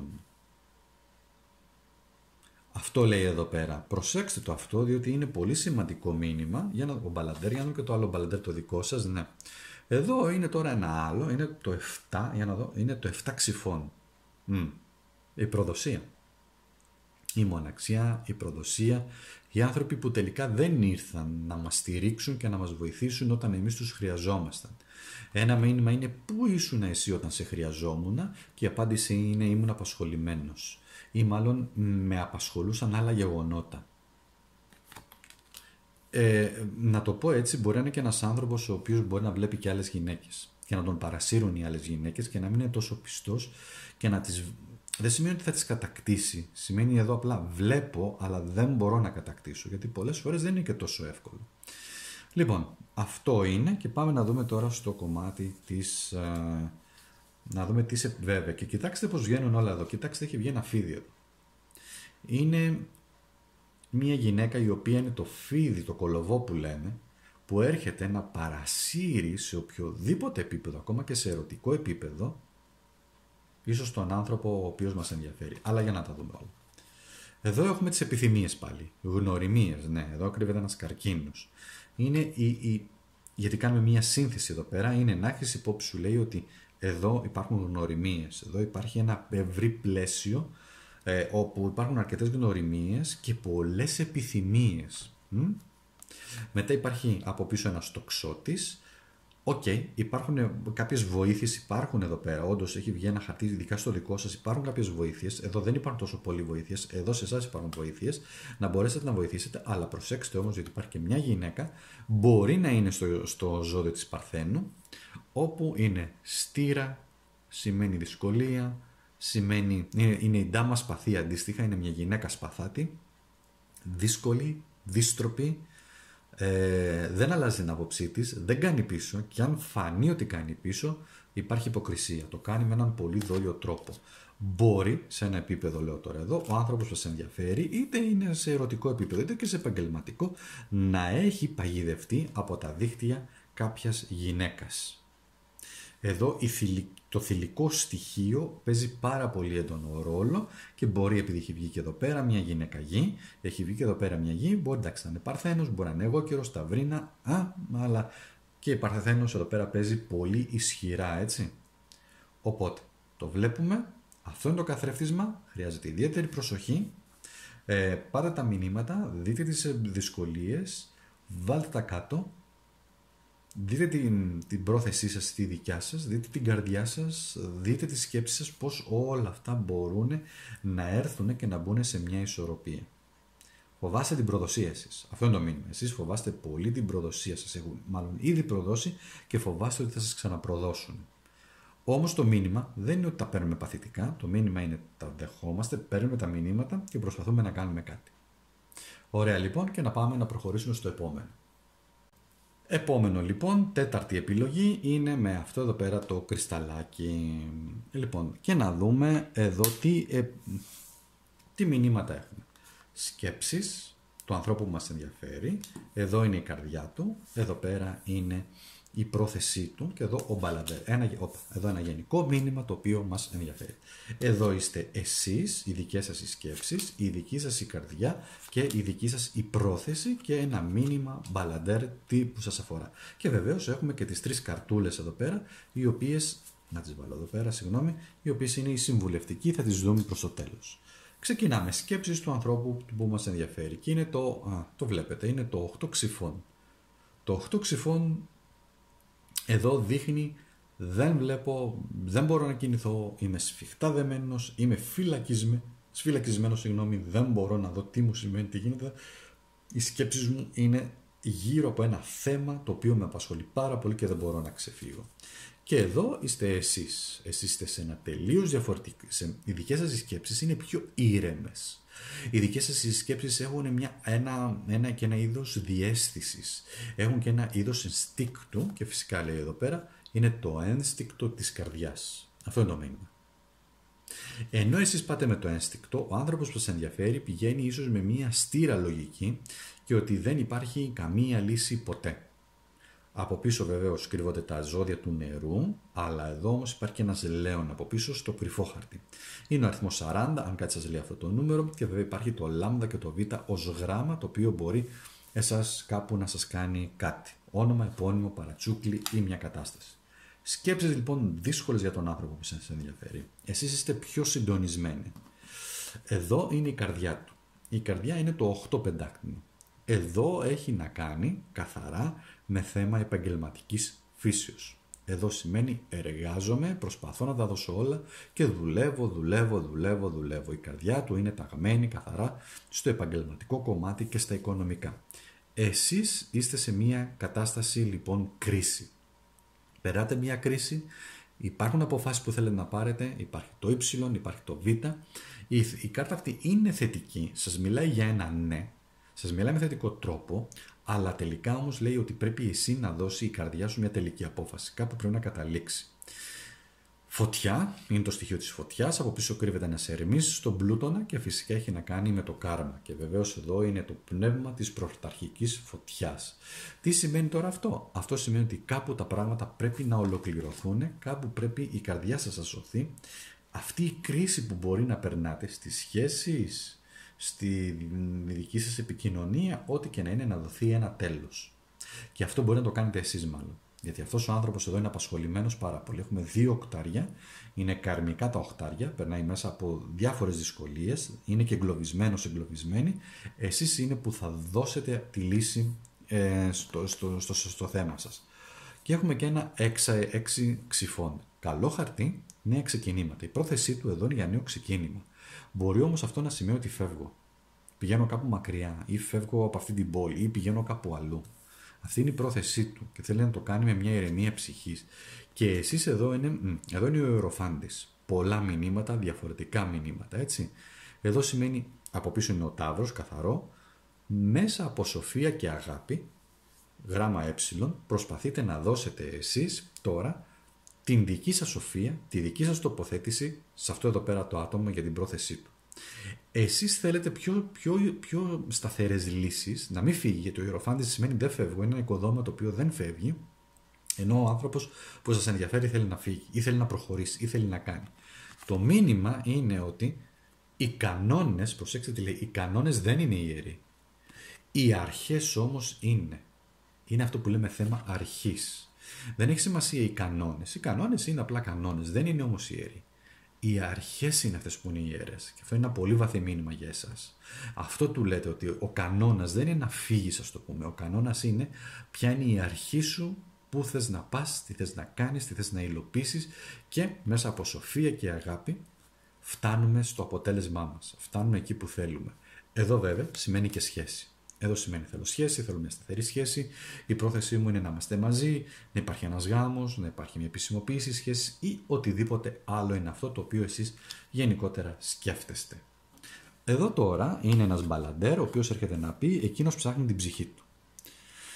Αυτό λέει εδώ πέρα. Προσέξτε το αυτό, διότι είναι πολύ σημαντικό μήνυμα για ο μπαλαντέρ, για να δω και το άλλο μπαλαντέρ το δικό σας, ναι. Εδώ είναι τώρα ένα άλλο, είναι το 7, για να δω, είναι το 7 ξυφών. Η προδοσία. Η μοναξιά, η προδοσία, οι άνθρωποι που τελικά δεν ήρθαν να μας στηρίξουν και να μας βοηθήσουν όταν εμείς τους χρειαζόμασταν. Ένα μήνυμα είναι πού ήσουν εσύ όταν σε χρειαζόμουν και η απάντηση είναι ήμουν απασχολημένος ή μάλλον με απασχολούσαν άλλα γεγονότα. Να το πω έτσι, μπορεί να είναι και ένας άνθρωπος ο οποίος μπορεί να βλέπει και άλλες γυναίκες και να τον παρασύρουν οι άλλες γυναίκες και να μην είναι τόσο πιστός και να τις... Δεν σημαίνει ότι θα τις κατακτήσει, σημαίνει εδώ απλά βλέπω αλλά δεν μπορώ να κατακτήσω, γιατί πολλές φορές δεν είναι και τόσο εύκολο. Λοιπόν, αυτό είναι και πάμε να δούμε τώρα στο κομμάτι της... να δούμε τι σε... Βέβαια, και κοιτάξτε πως βγαίνουν όλα εδώ, κοιτάξτε έχει βγει ένα φίδι εδώ. Είναι μια γυναίκα η οποία είναι το φίδι, το κολοβό που λένε, που έρχεται να παρασύρει σε οποιοδήποτε επίπεδο, ακόμα και σε ερωτικό επίπεδο, ίσως τον άνθρωπο ο οποίος μας ενδιαφέρει. Αλλά για να τα δούμε όλα. Εδώ έχουμε τις επιθυμίες πάλι. Γνωριμίες, ναι, εδώ κρύβεται ένας καρκίνος. Είναι γιατί κάνουμε μια σύνθεση εδώ πέρα, είναι να έχεις υπόψη σου λέει ότι εδώ υπάρχουν γνωριμίες, εδώ υπάρχει ένα ευρύ πλαίσιο όπου υπάρχουν αρκετές γνωριμίες και πολλές επιθυμίες. Μετά υπάρχει από πίσω ένας τοξότης. Υπάρχουν κάποιες βοήθειες, υπάρχουν εδώ πέρα. Όντως έχει βγει ένα χαρτί, ειδικά στο δικό σας υπάρχουν κάποιες βοήθειες. Εδώ δεν υπάρχουν τόσο πολλοί βοήθειες. Εδώ σε εσάς υπάρχουν βοήθειες. Να μπορέσετε να βοηθήσετε, αλλά προσέξτε όμως, γιατί υπάρχει και μια γυναίκα, μπορεί να είναι στο ζώδιο της Παρθένου, όπου είναι στήρα, σημαίνει δυσκολία, είναι η ντάμα σπαθή αντίστοιχα, είναι μια γυναίκα σπαθάτη, δύσκολη, δύστροπη. Δεν αλλάζει την άποψή της, δεν κάνει πίσω και αν φανεί ότι κάνει πίσω υπάρχει υποκρισία. Το κάνει με έναν πολύ δόλιο τρόπο. Μπορεί σε ένα επίπεδο, λέω τώρα εδώ, ο άνθρωπος που σας ενδιαφέρει, είτε είναι σε ερωτικό επίπεδο είτε και σε επαγγελματικό, να έχει παγιδευτεί από τα δίχτυα κάποιας γυναίκας. Εδώ το θηλυκό στοιχείο παίζει πάρα πολύ έντονο ρόλο και μπορεί, επειδή έχει βγει και εδώ πέρα μια γυναίκα γη, έχει βγει και εδώ πέρα μια γη, μπορεί εντάξει, να είναι Παρθένος, μπορεί να είναι εγώκερος, Ταυρίνα, αλλά και η Παρθένος εδώ πέρα παίζει πολύ ισχυρά, έτσι. Οπότε, το βλέπουμε, αυτό είναι το καθρέφτισμα, χρειάζεται ιδιαίτερη προσοχή, πάρτε τα μηνύματα, δείτε τις δυσκολίες, βάλτε τα κάτω. Δείτε την πρόθεσή σας στη δικιά σας, δείτε την καρδιά σας, δείτε τις σκέψεις σας, πώς όλα αυτά μπορούν να έρθουν και να μπουν σε μια ισορροπία. Φοβάστε την προδοσία εσείς. Αυτό είναι το μήνυμα. Εσείς φοβάστε πολύ την προδοσία σας. Έχουν μάλλον ήδη προδώσει και φοβάστε ότι θα σας ξαναπροδώσουν. Όμως το μήνυμα δεν είναι ότι τα παίρνουμε παθητικά. Το μήνυμα είναι τα δεχόμαστε, παίρνουμε τα μηνύματα και προσπαθούμε να κάνουμε κάτι. Ωραία λοιπόν, και να πάμε να προχωρήσουμε στο επόμενο. Επόμενο λοιπόν, τέταρτη επιλογή είναι με αυτό εδώ πέρα το κρυσταλλάκι. Λοιπόν, και να δούμε εδώ τι μηνύματα έχουμε. Σκέψεις του ανθρώπου που μας ενδιαφέρει. Εδώ είναι η καρδιά του. Εδώ πέρα είναι η πρόθεσή του και εδώ ο μπαλαντέρ. Εδώ ένα γενικό μήνυμα το οποίο μας ενδιαφέρει. Εδώ είστε εσείς, οι δικές σας οι σκέψεις, η δική σας η καρδιά και η δική σας η πρόθεση και ένα μήνυμα μπαλαντέρ τι που σας αφορά. Και βεβαίως έχουμε και τις 3 καρτούλες εδώ πέρα, οι οποίες, να τις βάλω εδώ πέρα, συγγνώμη, οι οποίες είναι οι συμβουλευτικοί, θα τις δούμε προς το τέλος. Ξεκινάμε σκέψεις του ανθρώπου που μας ενδιαφέρει και είναι το βλέπετε, είναι το 8 ξυφών. Το 8 ξυφών εδώ δείχνει δεν βλέπω, δεν μπορώ να κινηθώ, είμαι σφιχτά δεμένος, είμαι σφυλακισμένος, δεν μπορώ να δω τι μου σημαίνει, τι γίνεται. Οι σκέψεις μου είναι γύρω από ένα θέμα το οποίο με απασχολεί πάρα πολύ και δεν μπορώ να ξεφύγω. Και εδώ είστε εσείς. Εσείς είστε σε ένα τελείως διαφορετικό. Οι δικές σας σκέψεις είναι πιο ήρεμες. Οι δικές σας σκέψεις έχουν ένα είδος διαίσθησης. Έχουν και ένα είδος ενστίκτου και φυσικά λέει εδώ πέρα είναι το ένστικτο της καρδιάς. Αυτό είναι το μήνυμα. Ενώ εσείς πάτε με το ένστικτο, ο άνθρωπος που σας ενδιαφέρει πηγαίνει ίσως με μία στήρα λογική και ότι δεν υπάρχει καμία λύση ποτέ. Από πίσω βεβαίως κρύβονται τα ζώδια του νερού, αλλά εδώ όμως υπάρχει και ένας λέων από πίσω στο κρυφό χαρτί. Είναι ο αριθμός 40, αν κάτι σας λέει αυτό το νούμερο, και βέβαια υπάρχει το λάμδα και το β ως γράμμα, το οποίο μπορεί εσάς κάπου να σας κάνει κάτι. Όνομα, επώνυμο, παρατσούκλι ή μια κατάσταση. Σκέψεις λοιπόν δύσκολες για τον άνθρωπο που σας ενδιαφέρει. Εσείς είστε πιο συντονισμένοι. Εδώ είναι η καρδιά του. Η καρδιά είναι το 8 πεντάκτηνο. Εδώ έχει να κάνει καθαρά με θέμα επαγγελματικής φύσεως. Εδώ σημαίνει εργάζομαι, προσπαθώ να τα δώσω όλα και δουλεύω. Η καρδιά του είναι ταγμένη καθαρά στο επαγγελματικό κομμάτι και στα οικονομικά. Εσείς είστε σε μια κατάσταση λοιπόν κρίση. Περάτε μια κρίση, υπάρχουν αποφάσεις που θέλετε να πάρετε, υπάρχει το Y, υπάρχει το Β. Η κάρτα αυτή είναι θετική, σας μιλάει για ένα ναι, σας μιλάει με θετικό τρόπο, αλλά τελικά όμως λέει ότι πρέπει εσύ να δώσει η καρδιά σου μια τελική απόφαση, κάπου πρέπει να καταλήξει. Φωτιά, είναι το στοιχείο της φωτιάς, από πίσω κρύβεται ένας Ερμής στον Πλούτονα και φυσικά έχει να κάνει με το κάρμα. Και βεβαίως εδώ είναι το πνεύμα της πρωταρχικής φωτιάς. Τι σημαίνει τώρα αυτό? Αυτό σημαίνει ότι κάπου τα πράγματα πρέπει να ολοκληρωθούν, κάπου πρέπει η καρδιά σας να σωθεί. Αυτή η κρίση που μπορεί να περνάτε στις σχέσεις, στη δική σας επικοινωνία, ό,τι και να είναι, να δοθεί ένα τέλος. Και αυτό μπορεί να το κάνετε εσείς μάλλον. Γιατί αυτός ο άνθρωπος εδώ είναι απασχολημένος πάρα πολύ. Έχουμε 2 οκτάρια, είναι καρμικά τα οκτάρια, περνάει μέσα από διάφορες δυσκολίες, είναι και εγκλωβισμένη. Εσείς είναι που θα δώσετε τη λύση στο θέμα σας. Και έχουμε και ένα 6 ξυφών. Καλό χαρτί, νέα ξεκινήματα. Η πρόθεσή του εδώ είναι για νέο ξεκίνημα. Μπορεί όμως αυτό να σημαίνει ότι φεύγω. Πηγαίνω κάπου μακριά ή φεύγω από αυτή την πόλη ή πηγαίνω κάπου αλλού. Αυτή είναι η πρόθεσή του και θέλει να το κάνει με μια ηρεμία ψυχής. Και εσείς εδώ είναι ο Ιεροφάντης. Πολλά μηνύματα, διαφορετικά μηνύματα, έτσι. Εδώ σημαίνει, από πίσω είναι ο Ταύρος, καθαρό. Μέσα από σοφία και αγάπη, γράμμα ε, προσπαθείτε να δώσετε εσείς τώρα την δική σας σοφία, τη δική σας τοποθέτηση σε αυτό εδώ πέρα το άτομο για την πρόθεσή του. Εσείς θέλετε πιο σταθερές λύσεις, να μην φύγει, γιατί ο Ιεροφάντης σημαίνει δεν φεύγω, είναι ένα οικοδόμημα το οποίο δεν φεύγει, ενώ ο άνθρωπος που σας ενδιαφέρει θέλει να φύγει ή θέλει να προχωρήσει ή θέλει να κάνει. Το μήνυμα είναι ότι οι κανόνες, προσέξτε τι λέει, οι κανόνες δεν είναι ιεροί. Οι αρχές όμως είναι. Είναι αυτό που λέμε θέμα αρχής. Δεν έχει σημασία οι κανόνες. Οι κανόνες είναι απλά κανόνες, δεν είναι όμως ιεροί. Οι αρχές είναι αυτές που είναι ιερές. Και αυτό είναι ένα πολύ βαθύ μήνυμα για εσάς. Αυτό του λέτε ότι ο κανόνας δεν είναι να φύγεις, ας το πούμε. Ο κανόνας είναι ποια είναι η αρχή σου, πού θες να πας, τι θες να κάνεις, τι θες να υλοποιήσεις και μέσα από σοφία και αγάπη φτάνουμε στο αποτέλεσμά μας. Φτάνουμε εκεί που θέλουμε. Εδώ βέβαια σημαίνει και σχέση. Εδώ σημαίνει θέλω σχέση, θέλω μια σταθερή σχέση. Η πρόθεσή μου είναι να είμαστε μαζί, να υπάρχει ένας γάμος, να υπάρχει μια επισημοποίηση σχέσης ή οτιδήποτε άλλο είναι αυτό το οποίο εσείς γενικότερα σκέφτεστε. Εδώ τώρα είναι ένας μπαλαντέρ ο οποίος έρχεται να πει εκείνος ψάχνει την ψυχή του.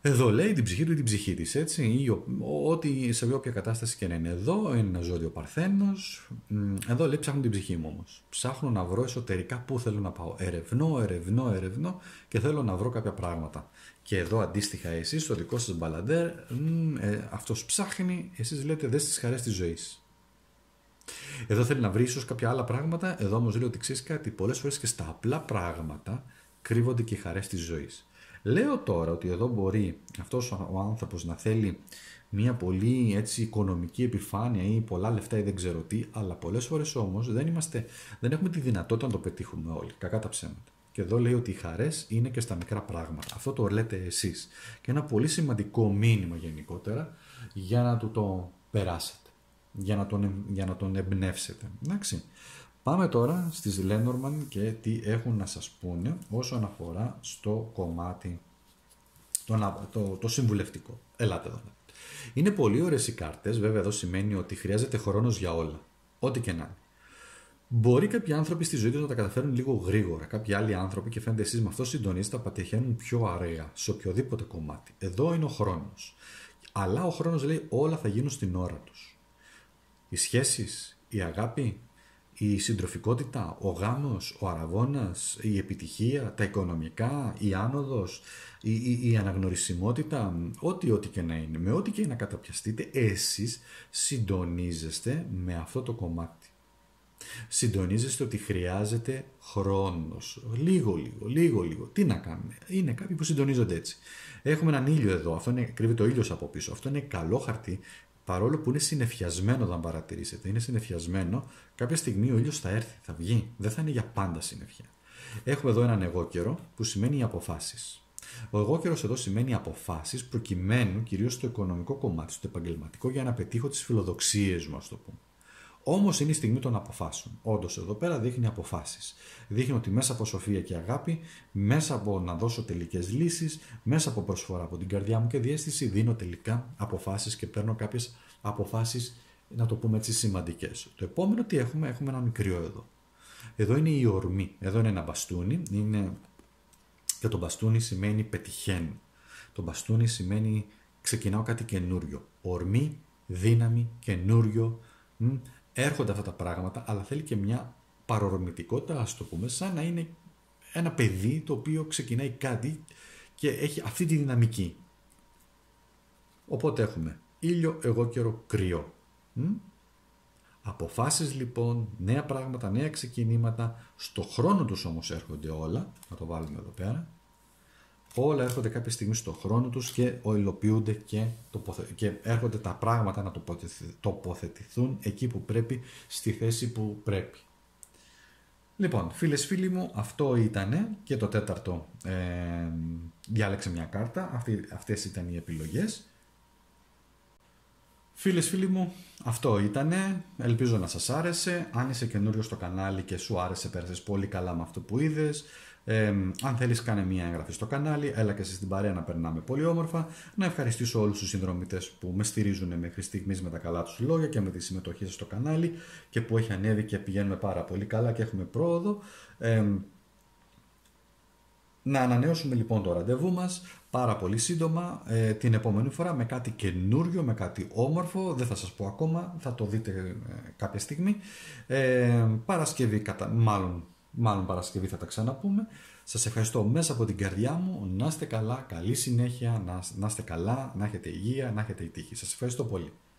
Εδώ λέει την ψυχή του ή την ψυχή της, έτσι, ή ό,τι σε όποια κατάσταση και να είναι. Εδώ είναι ένα ζώδιο Παρθένος. Εδώ λέει ψάχνω την ψυχή μου όμως. Ψάχνω να βρω εσωτερικά πού θέλω να πάω. Ερευνώ και θέλω να βρω κάποια πράγματα. Και εδώ αντίστοιχα εσείς, στο δικό σας μπαλαντέρ, αυτός ψάχνει, εσείς λέτε δες τις χαρές της ζωής. Εδώ θέλει να βρει ίσως κάποια άλλα πράγματα, εδώ όμως λέει ότι ξέρεις κάτι, πολλές φορές και στα απλά πράγματα κρύβονται και οι χαρές της ζωής. Λέω τώρα ότι εδώ μπορεί αυτός ο άνθρωπος να θέλει μια πολύ έτσι οικονομική επιφάνεια ή πολλά λεφτά ή δεν ξέρω τι, αλλά πολλές φορές όμως δεν έχουμε τη δυνατότητα να το πετύχουμε όλοι, κακά τα ψέματα. Και εδώ λέει ότι οι χαρές είναι και στα μικρά πράγματα. Αυτό το λέτε εσείς. Και ένα πολύ σημαντικό μήνυμα γενικότερα για να του το περάσετε, για να τον εμπνεύσετε. Εντάξει. Πάμε τώρα στις Lenormand και τι έχουν να σας πούνε όσον αφορά στο κομμάτι το συμβουλευτικό. Ελάτε εδώ. Είναι πολύ ωραίες οι κάρτες, βέβαια εδώ σημαίνει ότι χρειάζεται χρόνος για όλα. Ό,τι και να είναι. Μπορεί κάποιοι άνθρωποι στη ζωή τους να τα καταφέρουν λίγο γρήγορα. Κάποιοι άλλοι άνθρωποι, και φαίνεται εσείς με αυτό συντονίζετε, τα πετυχαίνουν πιο αργά σε οποιοδήποτε κομμάτι. Εδώ είναι ο χρόνος. Αλλά ο χρόνος λέει όλα θα γίνουν στην ώρα τους. Οι σχέσεις, η αγάπη, η συντροφικότητα, ο γάμος, ο αραβώνας, η επιτυχία, τα οικονομικά, η άνοδος, η αναγνωρισιμότητα, ό,τι και να είναι, με ό,τι και να καταπιαστείτε, εσείς συντονίζεστε με αυτό το κομμάτι. Συντονίζεστε ότι χρειάζεται χρόνος. Λίγο. Τι να κάνουμε. Είναι κάποιοι που συντονίζονται έτσι. Έχουμε έναν ήλιο εδώ. Αυτό κρύβεται ο ήλιος από πίσω. Αυτό είναι καλό χαρτί. Παρόλο που είναι συννεφιασμένο, όταν παρατηρήσετε, είναι συννεφιασμένο, κάποια στιγμή ο ήλιος θα έρθει, θα βγει. Δεν θα είναι για πάντα συννεφιά. Έχουμε εδώ έναν εγώκερο που σημαίνει οι αποφάσεις. Ο εγώκερος εδώ σημαίνει αποφάσεις προκειμένου κυρίως στο οικονομικό κομμάτι, στο επαγγελματικό, για να πετύχω τις φιλοδοξίες μου, ας το πούμε. Όμως είναι η στιγμή των αποφάσεων. Όντως εδώ πέρα δείχνει αποφάσεις. Δείχνει ότι μέσα από σοφία και αγάπη, μέσα από να δώσω τελικές λύσεις, μέσα από προσφορά από την καρδιά μου και διαίσθηση, δίνω τελικά αποφάσεις και παίρνω κάποιες αποφάσεις, να το πούμε έτσι, σημαντικές. Το επόμενο τι έχουμε ένα μικρό εδώ. Εδώ είναι η ορμή. Εδώ είναι ένα μπαστούνι. Και το μπαστούνι σημαίνει πετυχαίνω. Το μπαστούνι σημαίνει ξεκινάω κάτι καινούριο. Ορμή, δύναμη, καινούριο. Έρχονται αυτά τα πράγματα, αλλά θέλει και μια παρορμητικότητα, ας το πούμε, σαν να είναι ένα παιδί το οποίο ξεκινάει κάτι και έχει αυτή τη δυναμική. Οπότε έχουμε ήλιο, εγώκερο, κρυό. Αποφάσεις λοιπόν, νέα πράγματα, νέα ξεκινήματα, στο χρόνο τους όμως έρχονται όλα, να το βάλουμε εδώ πέρα. Όλα έρχονται κάποια στιγμή στο χρόνο τους και υλοποιούνται και έρχονται τα πράγματα να τοποθετηθούν εκεί που πρέπει, στη θέση που πρέπει. Λοιπόν, φίλες φίλοι μου, αυτό ήτανε και το τέταρτο. Διάλεξε μια κάρτα, αυτές ήταν οι επιλογές. Φίλες φίλοι μου, αυτό ήτανε. Ελπίζω να σας άρεσε. Αν είσαι καινούριο στο κανάλι και σου άρεσε, πέρασες πολύ καλά με αυτό που είδες. Αν θέλεις κάνε μια εγγραφή στο κανάλι, έλα και εσύ στην παρέα να περνάμε πολύ όμορφα. Να ευχαριστήσω όλους τους συνδρομητές που με στηρίζουν μέχρι στιγμής με τα καλά τους λόγια και με τη συμμετοχή σας στο κανάλι και που έχει ανέβει και πηγαίνουμε πάρα πολύ καλά και έχουμε πρόοδο. Να ανανεώσουμε λοιπόν το ραντεβού μας πάρα πολύ σύντομα την επόμενη φορά με κάτι καινούριο, με κάτι όμορφο. Δεν θα σας πω ακόμα, θα το δείτε κάποια στιγμή. Παρασκευή, μάλλον Παρασκευή θα τα ξαναπούμε. Σας ευχαριστώ μέσα από την καρδιά μου. Να είστε καλά, καλή συνέχεια, να είστε καλά, να έχετε υγεία, να έχετε η τύχη. Σας ευχαριστώ πολύ.